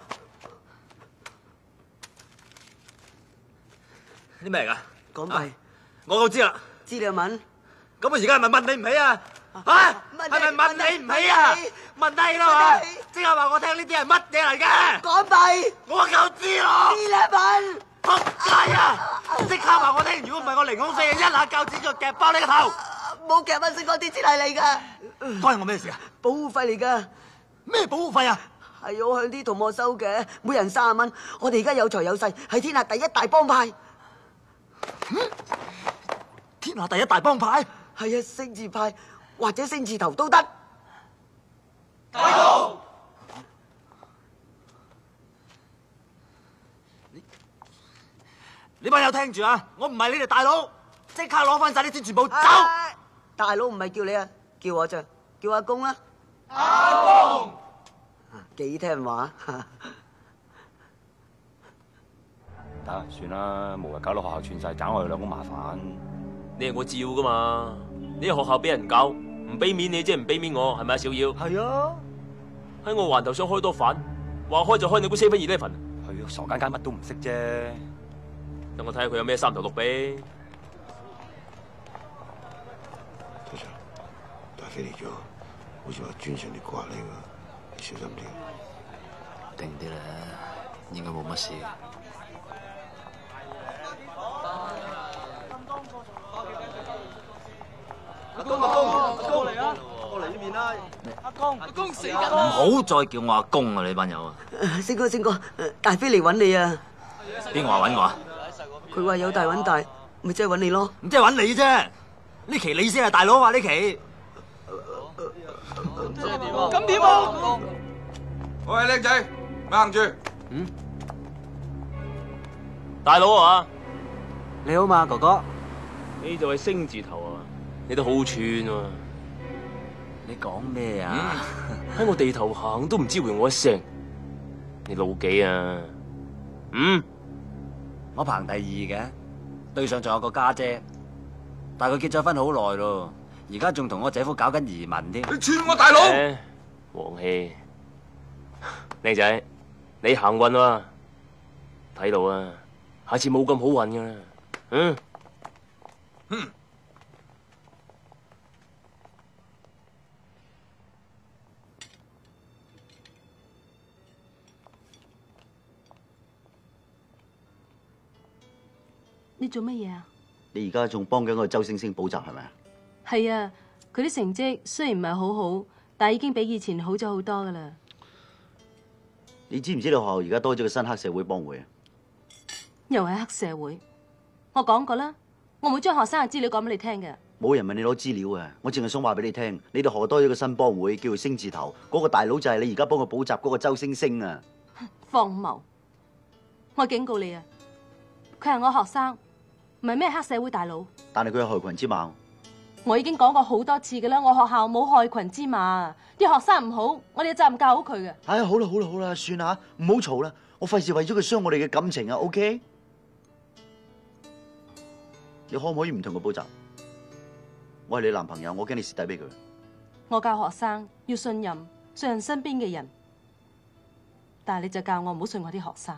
啲咩嚟㗎？
港幣。
我夠知啦。
資料文。
咁我而家係咪問你唔起啊？啊？係咪問你唔起啊？問低啦嘛！即係話我聽呢啲係乜嘢嚟嘅？
港幣。
我夠知咯。
資料文。
仆街啊！即刻話我聽，如果唔係我凌空飛，一下鉸剪就夾爆你個頭！
冇夾蚊星哥啲錢係你㗎。
關我咩事啊？
保護費嚟㗎。
咩保護費啊？
係我向啲同學收嘅，每人三十蚊。我哋而家有財有勢，係天下第一大幫派。
嗯？天下第一大幫派？
係啊，星字派或者星字頭都得。
大佬，你你班友聽住啊！我唔係你哋大佬，即刻攞翻晒啲錢，全部走！
大佬唔係叫你啊，叫我啫，叫阿公啦。
阿公，
幾聽話。
得算啦，無謂搞到學校串晒，找我哋兩個麻煩。
你係我照噶嘛？你喺學校俾人教，唔俾面你即係唔俾面我，係咪啊？小耀。
係啊。
喺我環頭想開多飯，話開就開，你估 seven eleven？
係啊，傻更更乜都唔識啫。
等我睇下佢有咩三頭六臂。
隊長，大飛嚟咗，好似話專程嚟刮你㗎，你小心啲。
定啲啦，應該冇乜事。
阿公阿公阿公嚟啊！過嚟呢邊啦！
阿公阿公死緊
唔好再叫我阿公啊！你班友啊！
星哥星哥，大飛嚟揾你啊！
邊個話揾我啊？
佢話有大揾大，咪即係揾你咯。
咁即係揾你啫！呢期你先係大佬啊！呢期。
咁點啊？
喂，靚仔，咪行住。
嗯。
大佬啊！
你好嘛，哥哥。
呢就係星字頭啊！你都好串喎。
你講咩啊？
喺我地頭行都唔知回我一聲，你老幾啊？嗯，
我排第二嘅，對上仲有個家姐，但係佢結咗婚好耐咯，而家仲同我姐夫搞緊移民添。
你串我大佬！
黃氣，靚仔，你行運啊！睇到啊，下次冇咁好運噶啦。嗯。
嗯。
你做乜嘢啊？
你而家仲幫緊個周星星補習係咪啊？
係啊，佢啲成績雖然唔係好好，但係已經比以前好咗好多噶啦。
你知唔知道學校而家多咗個新黑社會幫會啊？
又係黑社會，我講過啦，我唔會將學生嘅資料講俾你聽嘅。
冇人問你攞資料啊！我淨係想話俾你聽，你哋學多咗個新幫會，叫做星字頭，嗰個大佬就係你而家幫佢補習嗰個周星星啊！
荒謬！我警告你啊，佢係我學生，唔係咩黑社會大佬。
但係佢有害群之馬。
我已經講過好多次噶啦，我學校冇害群之馬，啲學生唔好，我哋有責任教好佢嘅。
唉，好啦好啦好啦，算啦，唔好嘈啦，我費事為咗佢傷我哋嘅感情啊 ，OK？ 你可唔可以唔同佢補習？我係你男朋友，我驚你蝕底俾佢。
我教學生要信任，信任身邊嘅人，但係你就教我唔好信我啲學生。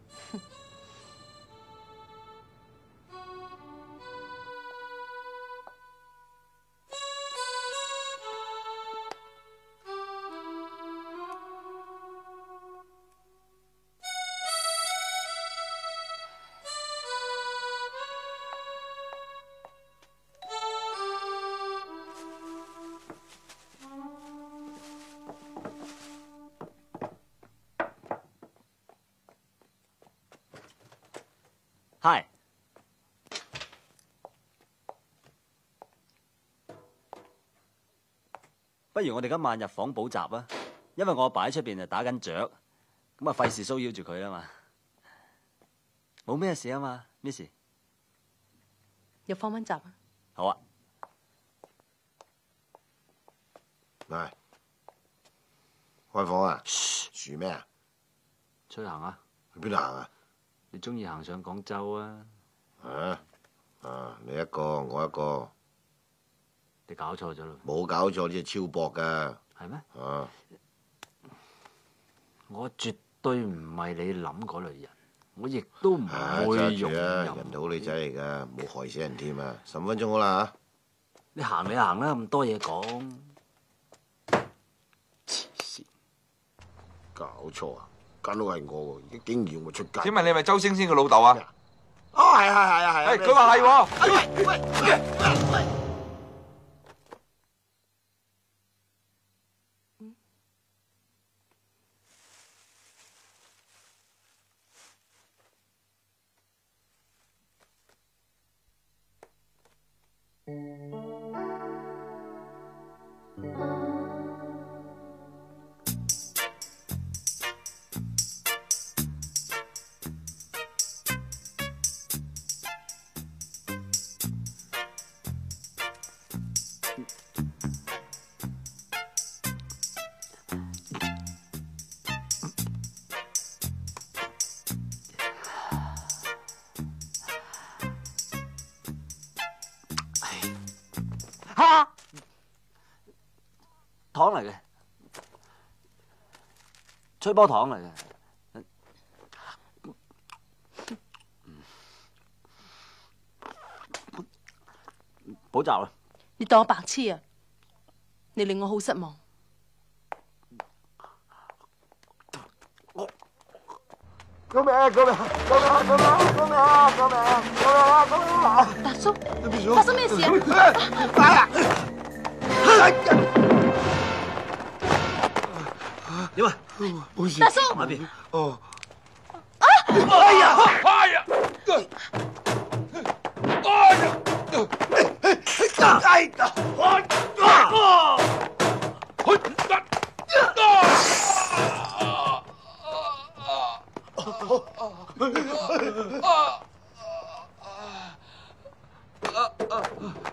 Hi，不如我哋今晚入房補習啊，因為我阿爸喺出邊就打緊雀，咁啊費事騷擾住佢啊嘛。冇咩事啊嘛 ，Miss。
入房溫習啊。
好啊。
喂，開房啊？噓咩啊？
出去行啊？
去邊度行啊？
你中意行上廣州啊？
啊啊！你一個，我一個。
你搞錯咗咯？
冇搞錯，呢隻超薄噶。
係咩？
啊！
我絕對唔係你諗嗰類人，我亦都唔會容忍。
人哋好女仔嚟噶，冇害死人添啊！十五分鐘好啦嚇。
你行你行啦，咁多嘢講。
黐線！搞錯啊！間屋係我喎，而家竟然要我出街。
請問你係咪周星星嘅老豆啊？
哦，係係係啊係啊！
佢話係喎。
喂喂喂喂！
哈！糖嚟嘅，吹波糖嚟嘅。補習啦！
你當我白痴啊！你令我好失望。
救命！救命！救命！救命！救命！救命！救命！救命！
達叔，發生咩事啊？
快啊！
點啊？
冇事。
達叔，
喺邊？
哦。
啊！
哎呀！哎呀！哎呀！
哎呀！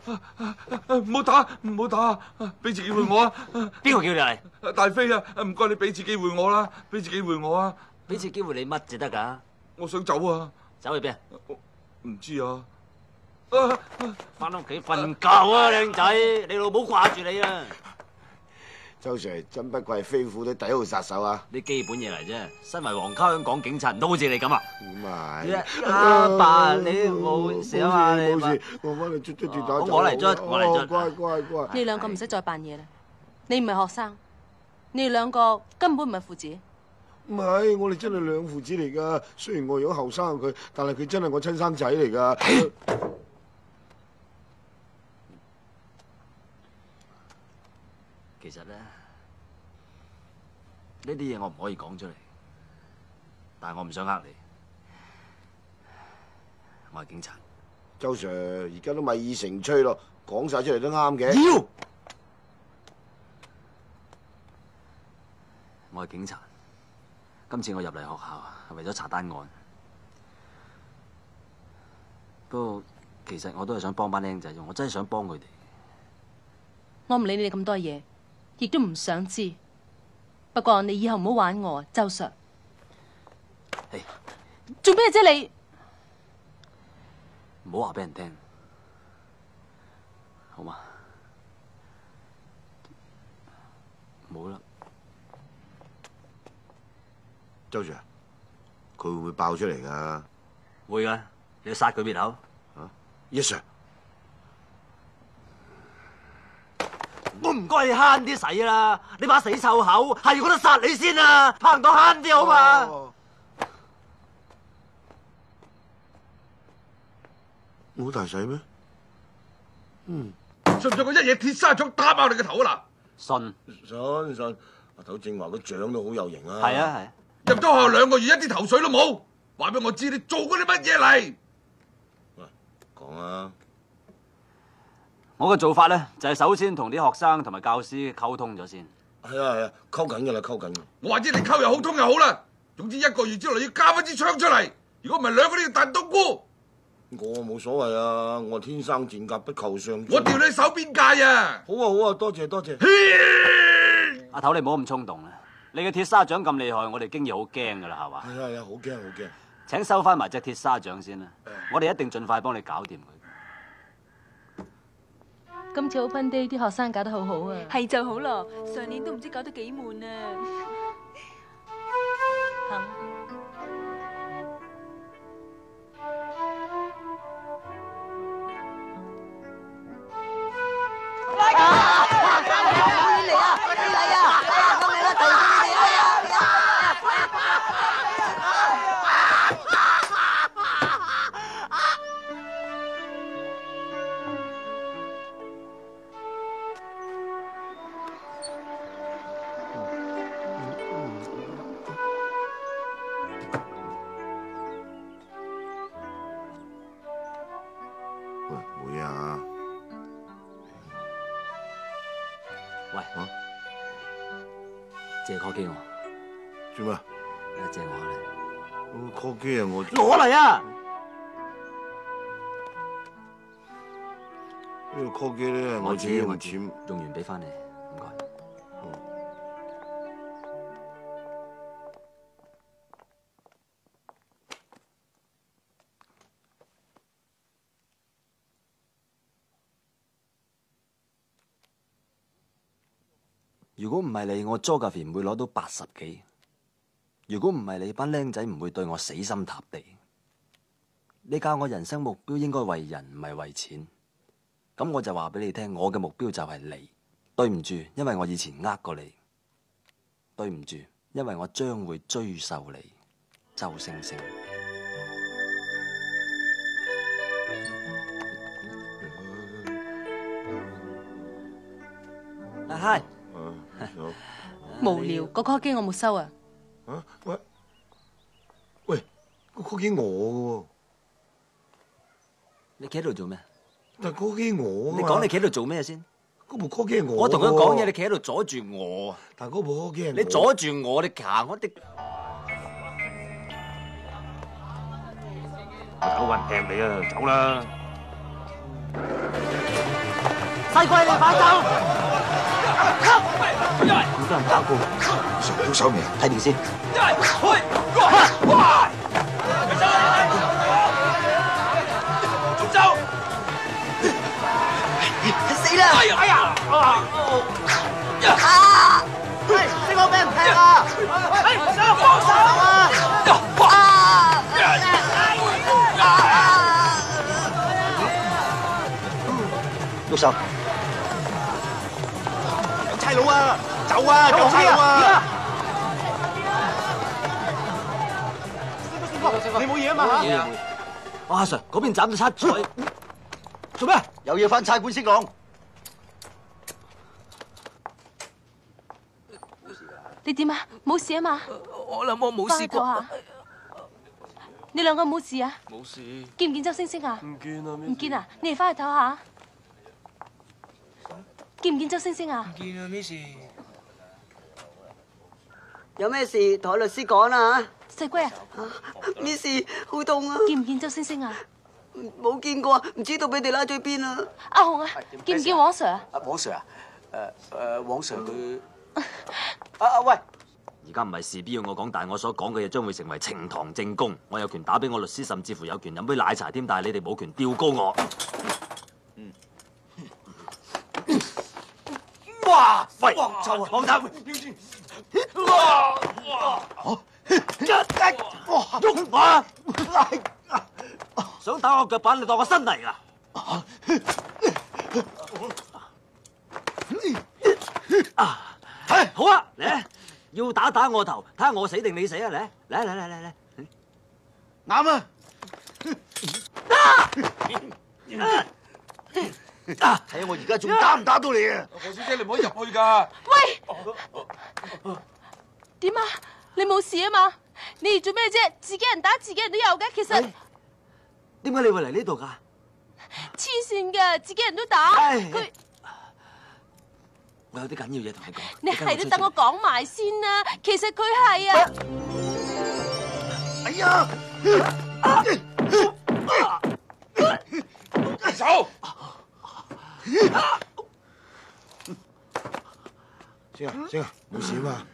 唔好打，唔好打，俾次機會我啊！
邊個叫你嚟？
大飛啊，唔該你俾次機會我啦，俾次機會我啊！
俾次機會你乜至得㗎？
我想走啊！
走去邊？
唔知啊！
翻屋企瞓覺啊，靚仔！你老母掛住你啊！
周 Sir 真不愧係飛虎隊第一號殺手啊！
啲基本嘢嚟啫。身為皇家香港警察，都好似你咁啊！
咁啊！
阿爸，你冇事啊嘛？你
冇事，我幫你捽捽住打。
我嚟捽，我嚟捽。
乖乖乖！
你哋兩個唔使再扮嘢啦。你唔係學生，你哋兩個根本唔係父子。
唔係，我哋真係兩父子嚟噶。雖然我如果後生過佢，但係佢真係我親生仔嚟噶。
其實咧，呢啲嘢我唔可以講出嚟，但係我唔想呃你。我係警察。
周 Sir 而家都米已成炊咯，講晒出嚟都啱嘅。
妖！我係警察。今次我入嚟學校係為咗查單案，不過其實我都係想幫班僆仔，我真係想幫佢哋。
我唔理你哋咁多嘢，亦都唔想知。不過你以後唔好玩我啊，周 Sir。
Hey.
做咩啫你？
唔好話俾人聽，好嘛？冇啦。
周 Sir，佢會唔會爆出嚟噶？
會噶，你要殺佢滅口。
啊 ，Yes Sir。
我唔該你慳啲使啦，你把死臭口係覺得殺你先啊，拍唔到慳啲好嘛？
哦好大使咩？嗯，
信唔信我一嘢鐵砂掌打爆你個頭啊嗱！
信
信信，阿頭正話個獎都好有型啊！
係啊係。
入咗學校兩個月，一啲頭緒都冇，話俾我知你做過啲乜嘢嚟？
喂，講啊！
我嘅做法咧，就係首先同啲學生同埋教師溝通咗先。
係啊係啊，溝緊㗎啦，溝緊。
我話知你溝又好，通又好啦，總之一個月之內要交翻支槍出嚟，如果唔係兩個都要彈冬菇。
我冇所謂啊，我天生賤格不求上進。
我調你手邊界啊！
好啊好啊，多謝多謝。
阿頭你唔好咁衝動啦，你嘅鐵砂掌咁厲害，我哋經已好驚噶啦，係嘛？
係啊係啊，好驚好驚。
請收翻埋隻鐵砂掌先啦，我哋一定盡快幫你搞掂佢。
今次 Open Day 啲學生搞得好好啊！
係就好咯，上年都唔知搞得幾悶啊！
行。
喂，冇嘢啊？
喂，
啊，
借 call 機我。
做咩？
借我嚟。
call 機啊，我
攞嚟啊！
呢個 call 機咧，我自己用錢
用完俾翻你，唔該。如果唔係你，我 Geography 唔會攞到八十幾。如果唔係你，班僆仔唔會對我死心塌地。你教我人生目標應該為人，唔係為錢。咁我就話俾你聽，我嘅目標就係你。對唔住，因為我以前呃過你。對唔住，因為我將會追究你。周星星。啊嗨！
無聊，個 call 機我冇收啊！
啊喂喂，個 call 機我嘅喎，
你企喺度做咩？
但係 call 機我啊嘛。
你講你企喺度做咩先？
嗰部 call 機係我。
我同佢講嘢，你企喺度阻住我。
但係嗰部 call 機係
你阻住我，你行我啲。
我走運掟你啊，走啦！
細貴你快走！好多人打過，
上到手未？
睇定先。
仲走！
死啦！
哎呀！哎呀！
啊！喂，識我俾人劈啊！
哎，手幫手啊！
喐手！
有差佬啊！走啊！有差佬啊！
你冇嘢啊嘛嚇？
阿 Sir 嗰邊斬到七彩，做咩？
有嘢翻差館識講。
你點啊？冇事啊嘛？
我諗我冇試過。
翻去唞下。你兩個冇事啊？
冇事。
見唔見周星星啊？
唔見啊，
唔見啊？你哋翻去唞下。見唔見周星星啊？
唔見啊，Miss。
有咩事同律師講啦
嚇。細龜啊
，Miss 好痛啊！
見唔見周星星啊？
冇見過，唔知道俾你拉咗邊啊！
阿紅啊，見唔見黃 Sir 啊？
阿黃 Sir 啊？誒誒，黃 Sir 佢啊啊喂！
而家唔係事必要我講，但係我所講嘅嘢將會成為呈堂證供。我有權打俾我律師，甚至乎有權飲杯奶茶添，但係你哋冇權吊高我。
嗯。
哇！
喂，
就啊，放手！
哇！哇！哇！喐我！想打我腳板，你當我新嚟㗎？啊！好啊，嚟！要打打我頭，睇下我死定你死啊！嚟嚟嚟嚟嚟嚟！
啱啊！
睇下我而家仲打唔打到你啊！
何小姐，你唔可以入去㗎。
喂，點啊？你冇事啊嘛？你哋做咩啫？自己人打自己人都有嘅，其實
點解你會嚟呢度㗎？
黐線㗎，自己人都打佢。
我有啲緊要嘢同你講。
你係都等我講埋先啦。其實佢係啊。
哎呀！
住手！
星啊星啊，冇事嘛？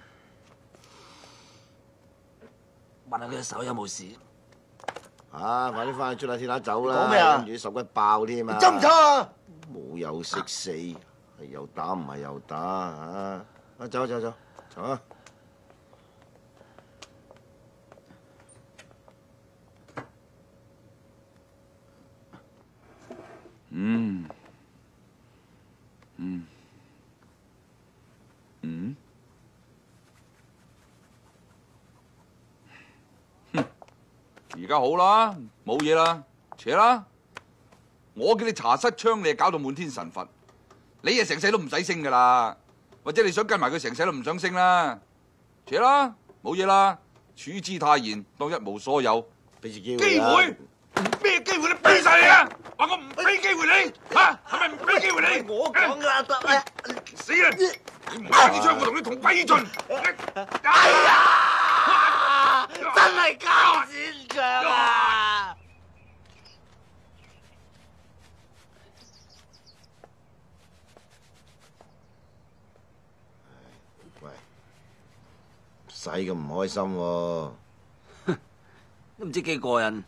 問下佢隻手有冇事？
啊，快啲翻去出下鐵打走啦！
講咩啊？
跟住手骨爆添啊！
針唔針啊？
冇有識死，係又打唔係又打啊！啊，走走走走啊！
嗯，嗯，嗯，哼，而家好啦，冇嘢啦，扯啦！我叫你查失槍，你就搞到滿天神佛，你啊成世都唔使升噶啦，或者你想跟埋佢成世都唔想升啦，扯啦，冇嘢啦，處之泰然，當一無所有，
俾次機
機會。咩機會你俾晒你啊！話我唔俾機會你，嚇係咪唔俾機會你？
我講噶，得啊！
死啦！你唔打支槍，我同你同歸於盡。
哎呀！真係交戰場啊！
喂，唔使咁唔開心喎，
都唔知幾過癮。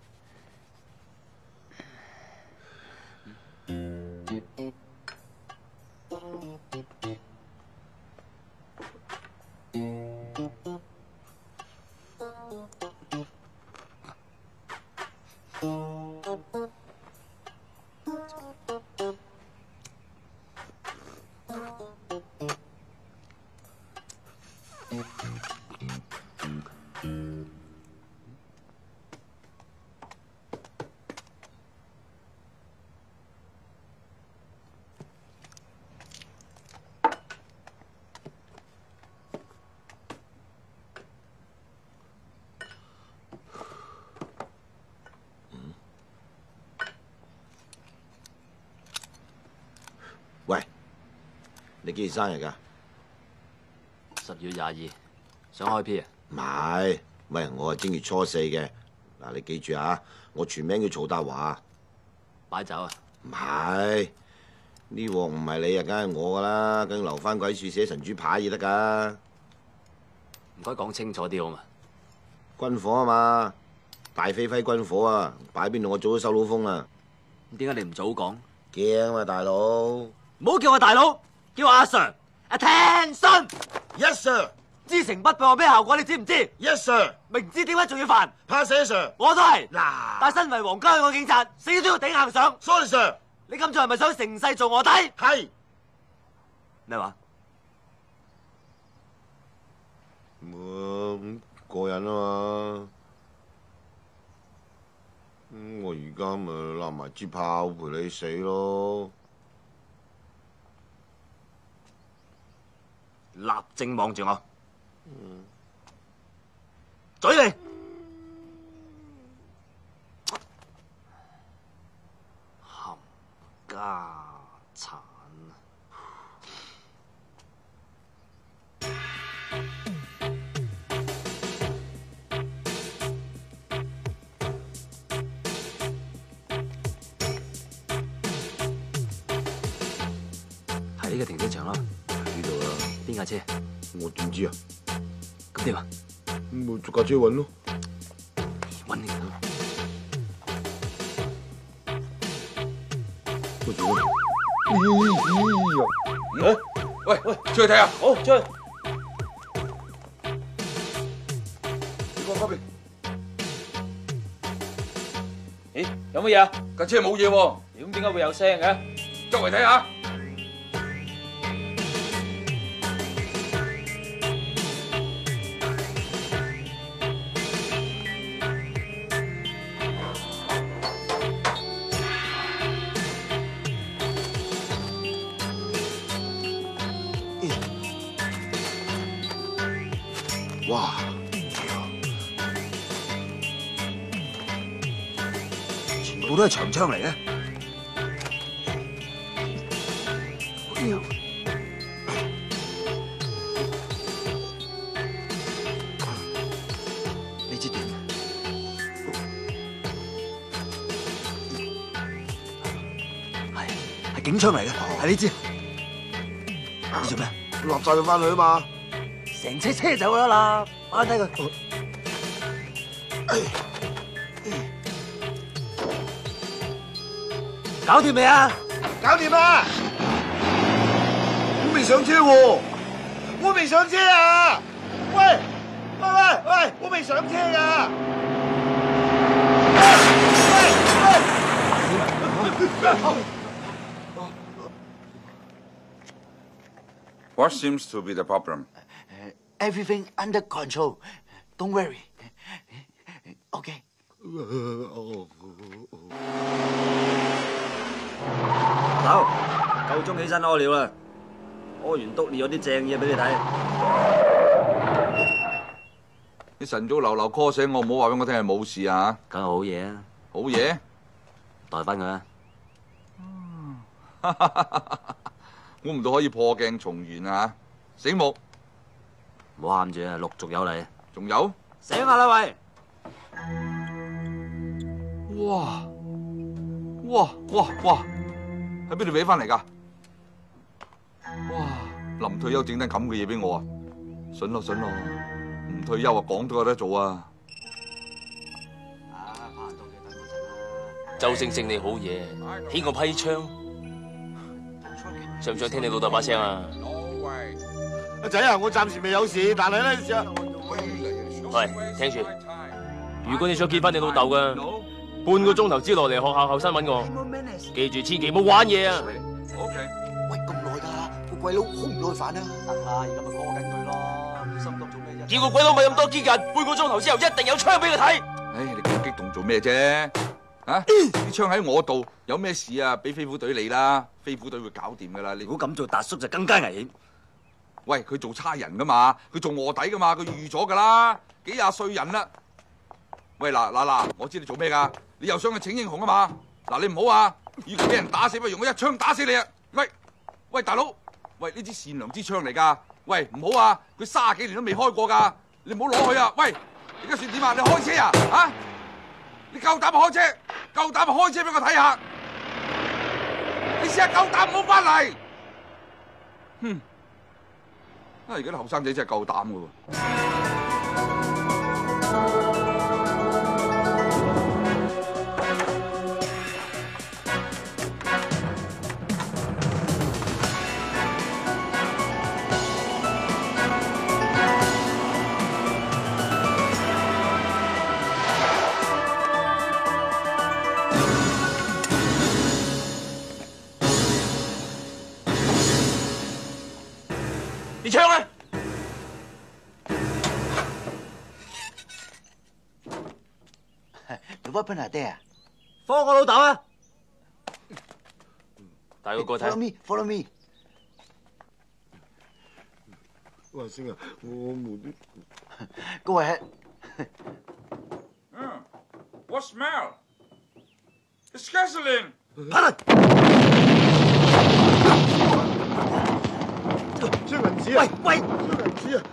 喂，你幾時生日㗎？
十月廿二，想開 P 啊？
唔係，喂，我係正月初四嘅。嗱，你記住啊，我全名叫曹達華。
擺酒啊？
唔係， 呢鑊唔係你啊，梗係我噶啦，梗留翻鬼樹寫神豬牌至得噶。
唔該講清楚啲好嘛？
軍火啊嘛，大飛揮軍火啊，擺邊度我早都收到風啦。
點解你唔早講？
驚啊嘛，大佬！
唔好叫我大佬，叫我阿 Sir。Attention！
Yes sir。
知情不報有咩效果？你知唔知
？Yes sir。
明知點解仲要煩？
怕死 Sir。
我都係。
嗱，
但身為皇家香港警察，死都要頂硬上。
Sorry Sir。
你咁做係咪想成世做卧底？
係。
咩話？
咁過癮啊嘛！咁我而家咪攬埋支炮陪你死咯！
立正望住我，嗯，嘴你！冚家產！喺呢個停車場啦，
呢度啦。
邊架車？
我點知啊？
咁點啊？
咪逐架車揾咯。
揾你啦！
我做咩？
咦？喂喂，出去睇下。
好，出去。
你過嗰邊。
咦？有乜嘢啊？
架車冇嘢喎。
咁點解會有聲嘅？
周圍睇下。
哇！全部都係長槍嚟嘅。
呢支點？係係警槍嚟嘅，係呢支。你做咩？
落晒佢翻去啊嘛！
成車車走咗啦，擺低佢。搞掂未啊？
搞掂啦！我未上車喎，我未上車啊！喂喂喂喂，我未上車㗎！喂喂！
What seems to be the problem?
Everything under control. Don't worry. OK。
走，夠鐘起身屙尿啦！屙完督尿有啲正嘢俾你睇。
你晨早流流 call 醒我，唔好話俾我聽係冇事啊！
梗係好嘢啊！
好嘢，
代翻佢啊！
估唔到可以破鏡重圓啊！醒目，
唔好喊住啊！陸續有嚟。
仲有？
醒下啦喂！
哇哇哇哇！喺邊度俾翻嚟㗎？哇！臨退休整單咁嘅嘢俾我啊！筍咯筍咯，唔退休啊講都有得做啊！
周星星你好嘢，起個批槍，想唔想聽你老豆把聲啊？
阿仔啊，我暫時未有事，但係咧就
喂，聽住，如果你想見翻你老豆噶，半個鐘頭之內嚟學校後生揾我，記住千祈唔好玩嘢啊
！OK。
喂，咁耐㗎，個鬼佬好唔耐煩啊！得啦，而家咪過緊佢咯，心急做咩啫？
叫個鬼佬咪咁多堅韌，半個鐘頭之後一定有槍俾佢睇。
唉，你咁激動做咩啫？啊！啲槍喺我度，有咩事啊？俾飛虎隊你啦，飛虎隊會搞掂噶啦。你
如果咁做，達叔就更加危險。
喂，佢做差人噶嘛，佢做卧底噶嘛，佢預咗噶啦，幾廿歲人啦。喂，嗱嗱嗱，我知你做咩噶，你又想去請英雄啊嘛？嗱，你唔好啊，如果俾人打死，不如我一槍打死你啊！喂喂，大佬，喂，呢支善良之槍嚟噶，喂，唔好啊，佢卅幾年都未開過噶，你唔好攞去啊！喂，而家算點啊？你開車啊？啊！你夠膽咪開車，夠膽咪開車俾我睇下。 你試下夠膽唔好翻嚟。哼！啊，而家啲後生仔真係夠膽噶喎。
你槍啊！
你 weapon are there？
放我老豆啊！
帶佢過
Follow
睇。
me，follow me。
哇，星啊，我冇啲。
Go ahead。
嗯 ，What smell? It's gasoline。
張銀紙啊！
喂喂，
張銀紙啊！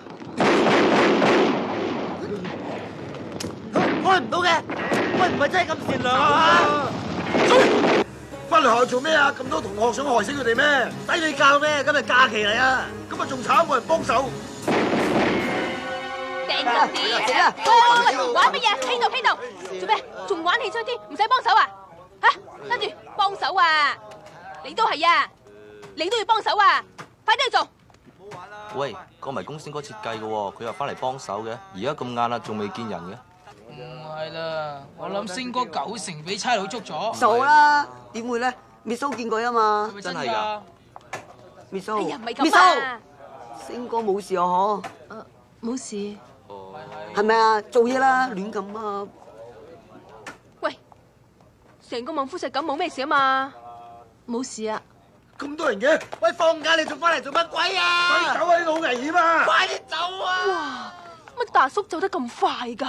開唔到嘅，喂，唔係真係咁善良啊！
翻嚟學校做咩啊？咁多同學想害死佢哋咩？
使你教咩？今日假期嚟啊！
咁啊仲慘，冇人幫手。
掟到啲！喂喂喂，玩乜嘢？喺度喺度，做咩？仲玩起衰啲？唔使幫手啊？吓，跟住幫手啊！你都係啊！你都要幫手啊！快啲去做！
喂，個迷宮先哥設計嘅喎，佢又翻嚟幫手嘅，而家咁晏啦，仲未見人嘅。
唔係啦，我諗星哥九成俾差佬捉咗。
傻啦，點會咧 ？Miss O 見過啊嘛。
真係㗎
？Miss O，
哎呀，唔係咁啊！
星哥冇事啊嗬？
誒，冇事。
係咪啊？做嘢啦，亂咁啊！
喂，成個望夫石咁冇咩事啊嘛？
冇事啊。
咁多人嘅，
喂，放假你仲翻嚟做乜鬼啊？
快啲走啊！呢度好危險啊！
快啲走啊！
哇，乜大叔走得咁快㗎？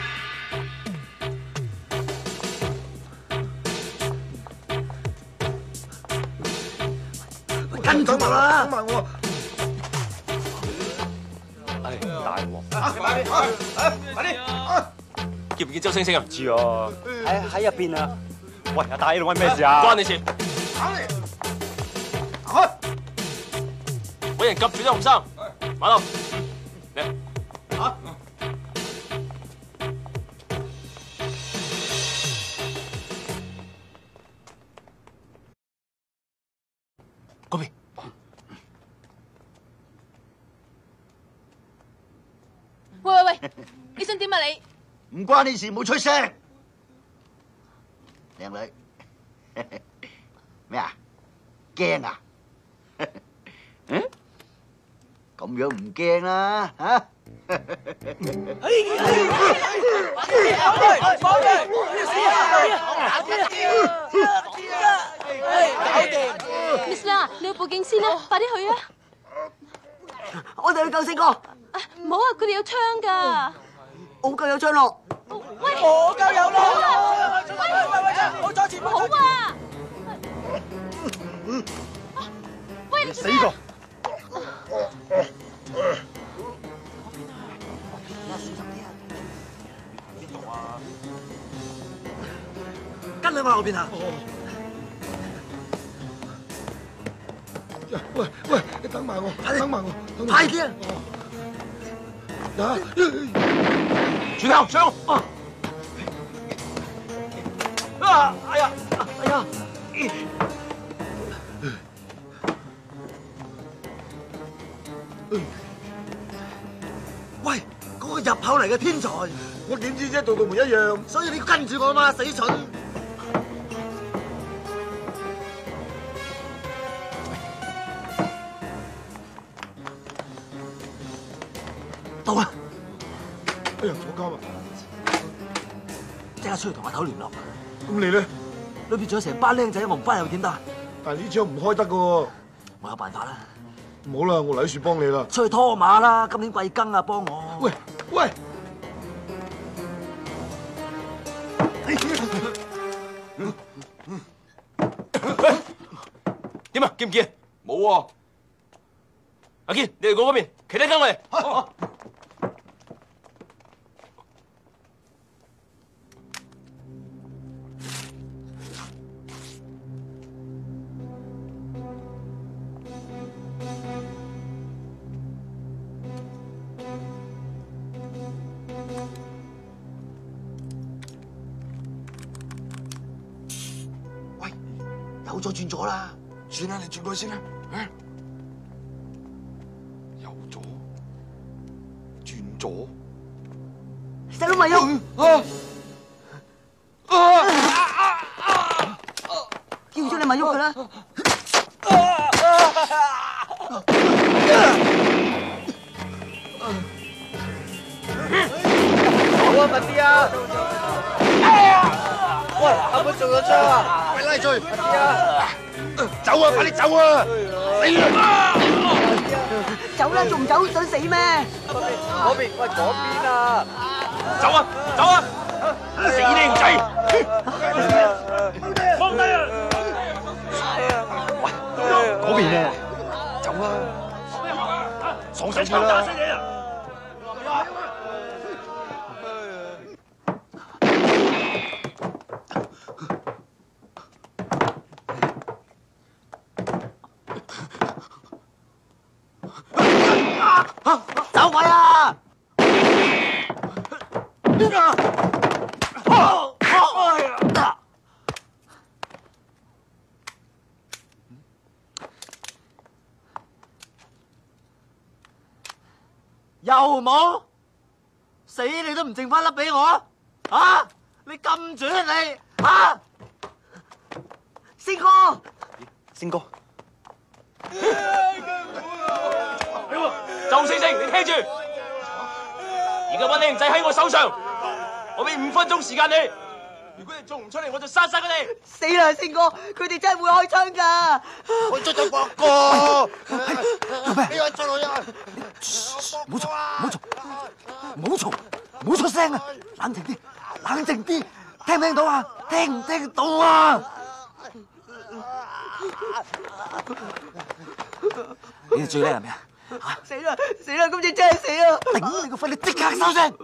跟住我啦！
等埋我。
唉，大鑊！
啊，快啲！啊，快啲！
見唔見周星星啊？唔知啊。
喺喺入邊啊！
喂，阿大呢度揾咩事啊？
關你事！
行嚟！
揾人夾住啲紅衫，馬路嚟嚇！嗰邊
喂喂喂，你想點啊你？
唔關你事，冇出聲。靚女，咩啊？驚啊？嗯？咁樣唔驚啦，嚇！
Miss 啦，你去報警先啦，快啲去啊！
我哋去救星哥。
唔好啊，佢哋有槍㗎。
我夠有槍咯。
喂，
我夠有啦！
喂喂喂喂，
好阻住！
好啊！喂，你
死個！
跟你往後邊行。
喂喂，你等埋我，等埋我，
快啲啊！
啊！
轉頭上！
啊！哎呀！哎呀！喂，嗰個入口嚟嘅天才，
我點知啫？度度門一樣，
所以你要跟住我嘛，死蠢！到啦！
哎呀，坐監啊！
即刻出去同阿頭聯絡。
咁你咧？
裏邊仲有成班僆仔，我唔翻又點得？
但係呢槍唔開得噶喎。
我有辦法啦。
唔好啦，我嚟喺樹幫你啦。
出去拖馬啦！今年貴庚啊，幫我。
喂喂！
點啊？見唔見？
冇喎。
阿堅，你哋過嗰邊，其他跟我嚟。
右左轉左啦。
算啦，你轉過去先啦。啊，右左，轉左。
細佬咪喐！
啊啊！
叫咗你咪喐佢啦！
好啊，快啲啊！喂，阿妹中咗槍啊！
快拉追！
快啲啊！
走啊！快啲走啊！死啦！
走啦，仲唔走？想死咩？
嗰邊，喂，嗰邊啊！
走啊！走啊！死靚仔！放低啊！
喂，嗰邊啊！走啊！
爽手槍打死你啊！
走鬼啊！
又冇死你都唔剩翻粒俾我啊！你咁轉你啊！
星哥，
星哥，
周星星，你聽住，而家班靚仔喺我手上，我俾五分鐘時間你。如果你做唔出嚟，我就殺晒佢哋。
死啦，星哥，佢哋真係會開槍㗎！
我捉咗博哥，
做咩？
呢個捉女人，
唔好嘈，唔好嘈，唔好嘈，唔好出聲啊！冷靜啲，冷靜啲，聽唔聽到啊？聽唔聽到啊？
你哋最叻係咩啊？
死啦死啦！今次真係死啦！
頂你個肺！你即刻收聲！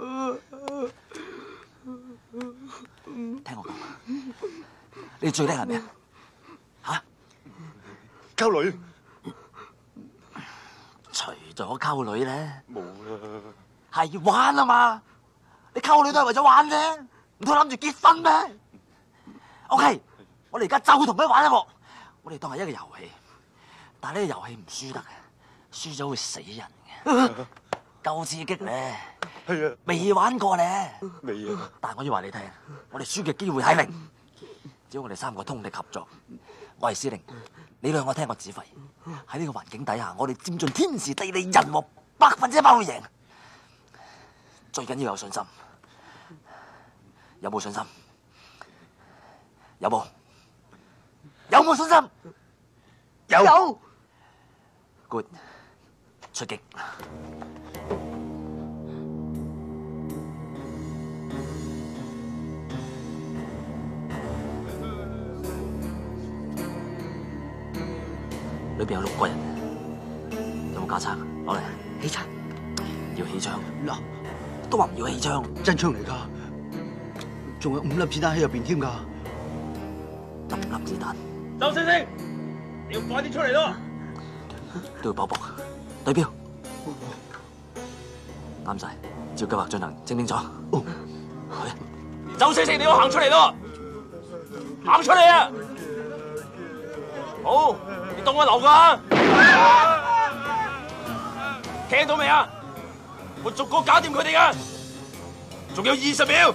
聽我講，你哋最叻係咩啊？嚇？
溝女。
除咗溝女咧，
冇啦。
係玩啊嘛！你溝女都係為咗玩啫，唔通諗住結婚咩 ？OK， 我哋而家就同佢玩一幕，我哋當係一個遊戲，但係呢個遊戲唔輸得嘅，輸咗會死人嘅，夠刺激咧。
係啊，
未玩過咧，
未啊。
但係我要話你聽，我哋輸嘅機會係零，只要我哋三個通力合作。我係司令，你兩個聽我指揮。喺呢個環境底下，我哋佔盡天時地利人和，百分之一百會贏。最緊要有信心，有冇信心？有冇？有冇信心？
有。
有。
Good， 出擊。裏邊有六個人，有冇架撐？攞嚟。
氣槍。
要氣槍。嗱，都話唔要氣槍。
真槍嚟㗎，仲有五粒子彈喺入邊添㗎。
得五粒子彈。
周星星，你要快啲出嚟咯！
都要搏搏。對標。啱晒，照計劃進行，精兵咗。哦。
周星星，你要行出嚟咯！行出嚟啊！好。你當我流㗎？聽到未啊？我逐個搞掂佢哋㗎，仲有二十秒。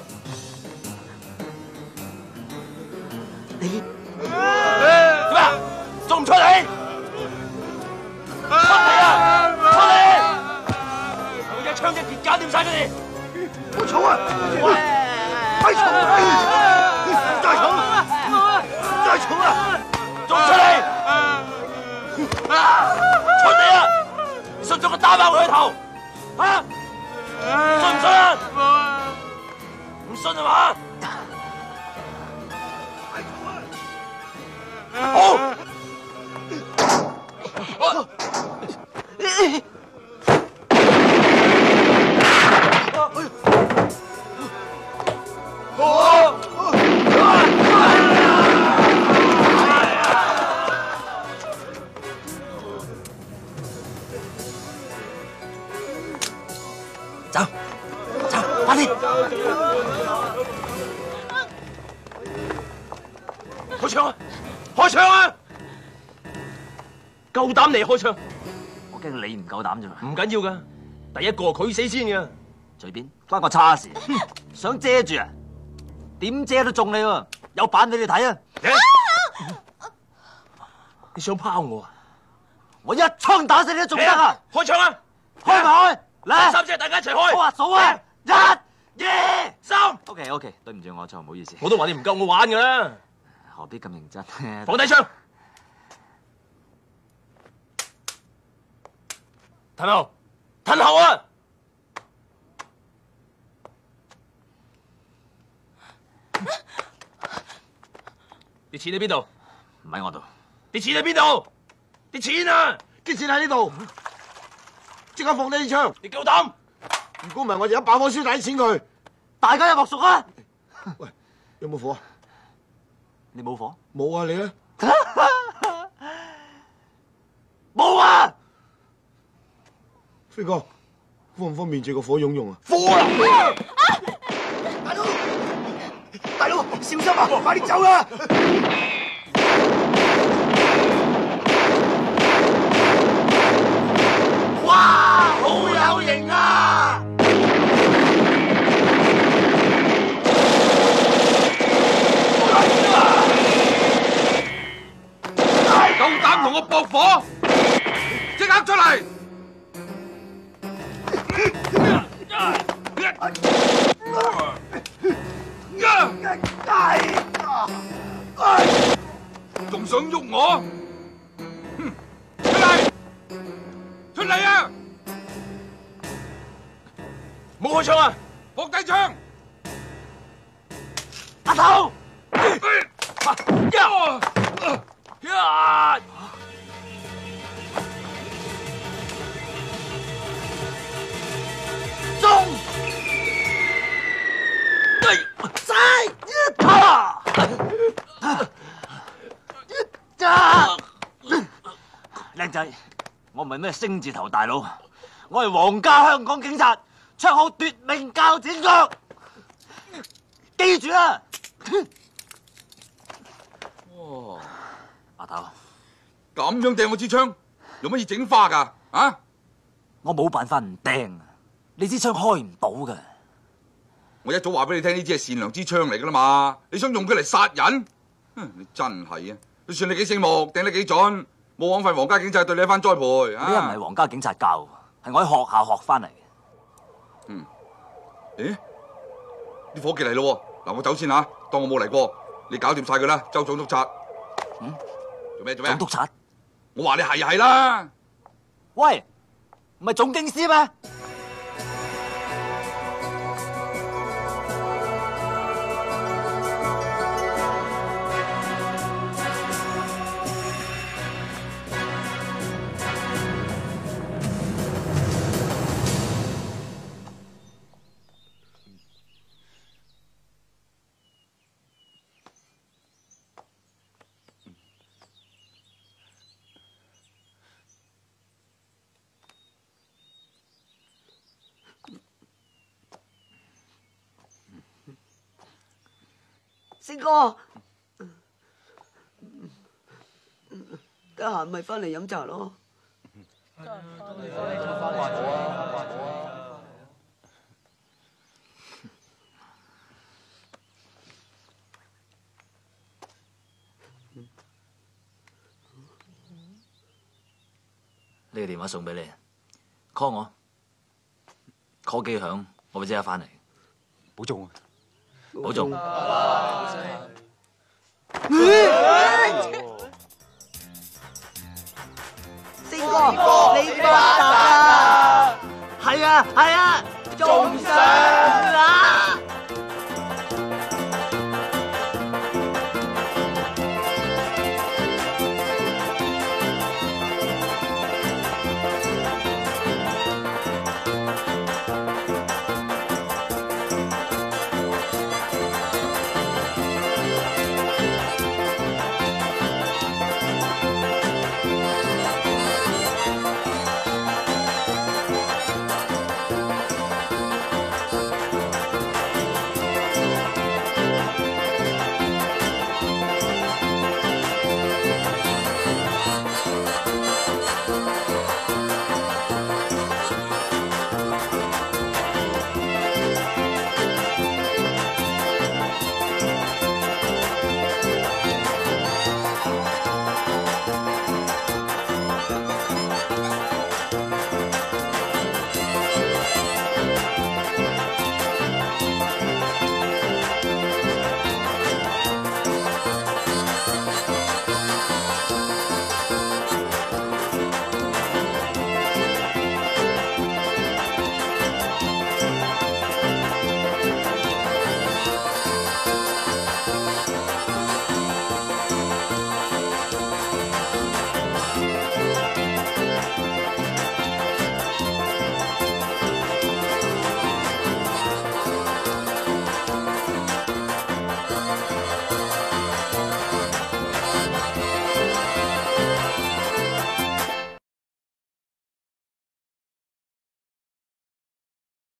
你
點啊？仲唔出嚟？出嚟啊！出嚟！我一槍一劍搞掂晒佢哋。
唔好嘈啊！快嘈啊！再嘈！再嘈啊！
仲唔出嚟？出嚟啊！信唔信我打爆佢個頭？啊！信唔信啊？唔信係嘛？好。
走，走，快啲！
開槍啊！ 開槍啊！夠膽你開槍？
我驚你唔夠膽啫嘛。
唔緊要噶，第一個佢死先噶。
隨便，關我叉事。想遮住啊？點遮都中你喎！有版俾你睇啊！
你想拋我啊？
我一槍打死你都仲得啊！
開槍啊！
開咪開？嚟，
三隻大家一齊開。
好啊，數啊！一、
二、三。
O K O K， 對唔住我錯，唔好意思。
我都話你唔夠我玩噶啦。
何必咁認真？
放低槍。褪後，褪後啊！啲錢喺邊度？
唔喺我度。
啲錢喺邊度？啲錢啊！
啲錢喺呢度，即刻放低啲槍。
你夠膽？
如果唔係，我就一把火燒晒啲錢佢。
大家有莫屬啊！
喂，有冇火啊？
你冇火？
冇啊，你咧？
冇啊！
飛哥，方唔方便借個火用用啊？
火啊！大佬，大佬，小心啊！快啲走啦！哇，好有型啊！
夠膽同我搏火，即刻出嚟！仲想喐我？出嚟！出嚟啊！
冇開槍啊！
放低槍！
阿頭！
呀！
中！晒！啪！靚仔，我唔係咩星字頭大佬，我係皇家香港警察，綽號奪命鉸剪腳，記住啦！
哇！
阿頭，
咁樣掟我支槍，用乜嘢整花㗎？啊！
我冇辦法唔掟，你支槍開唔到㗎。
我一早話俾你聽，呢支係善良支槍嚟㗎啦嘛！你想用佢嚟殺人？你真係啊！就算你幾醒目，掟得幾準，冇枉費皇家警察對你一番栽培。
呢啲唔係皇家警察教，係我喺學校學翻嚟嘅。
嗯，咦？啲伙計嚟咯！嗱，我走先吓，當我冇嚟過。你搞掂晒佢啦，周總督察。
嗯，
做咩做咩？
總督察？
我話你係係啦。
喂，唔係總警司咩？
星哥，得閒咪翻嚟飲茶咯。
呢個電話送俾你 ，call 我 ，call 機響，我會即刻翻嚟。保重啊！保重。
星哥，你發達啦！
係啊，係啊。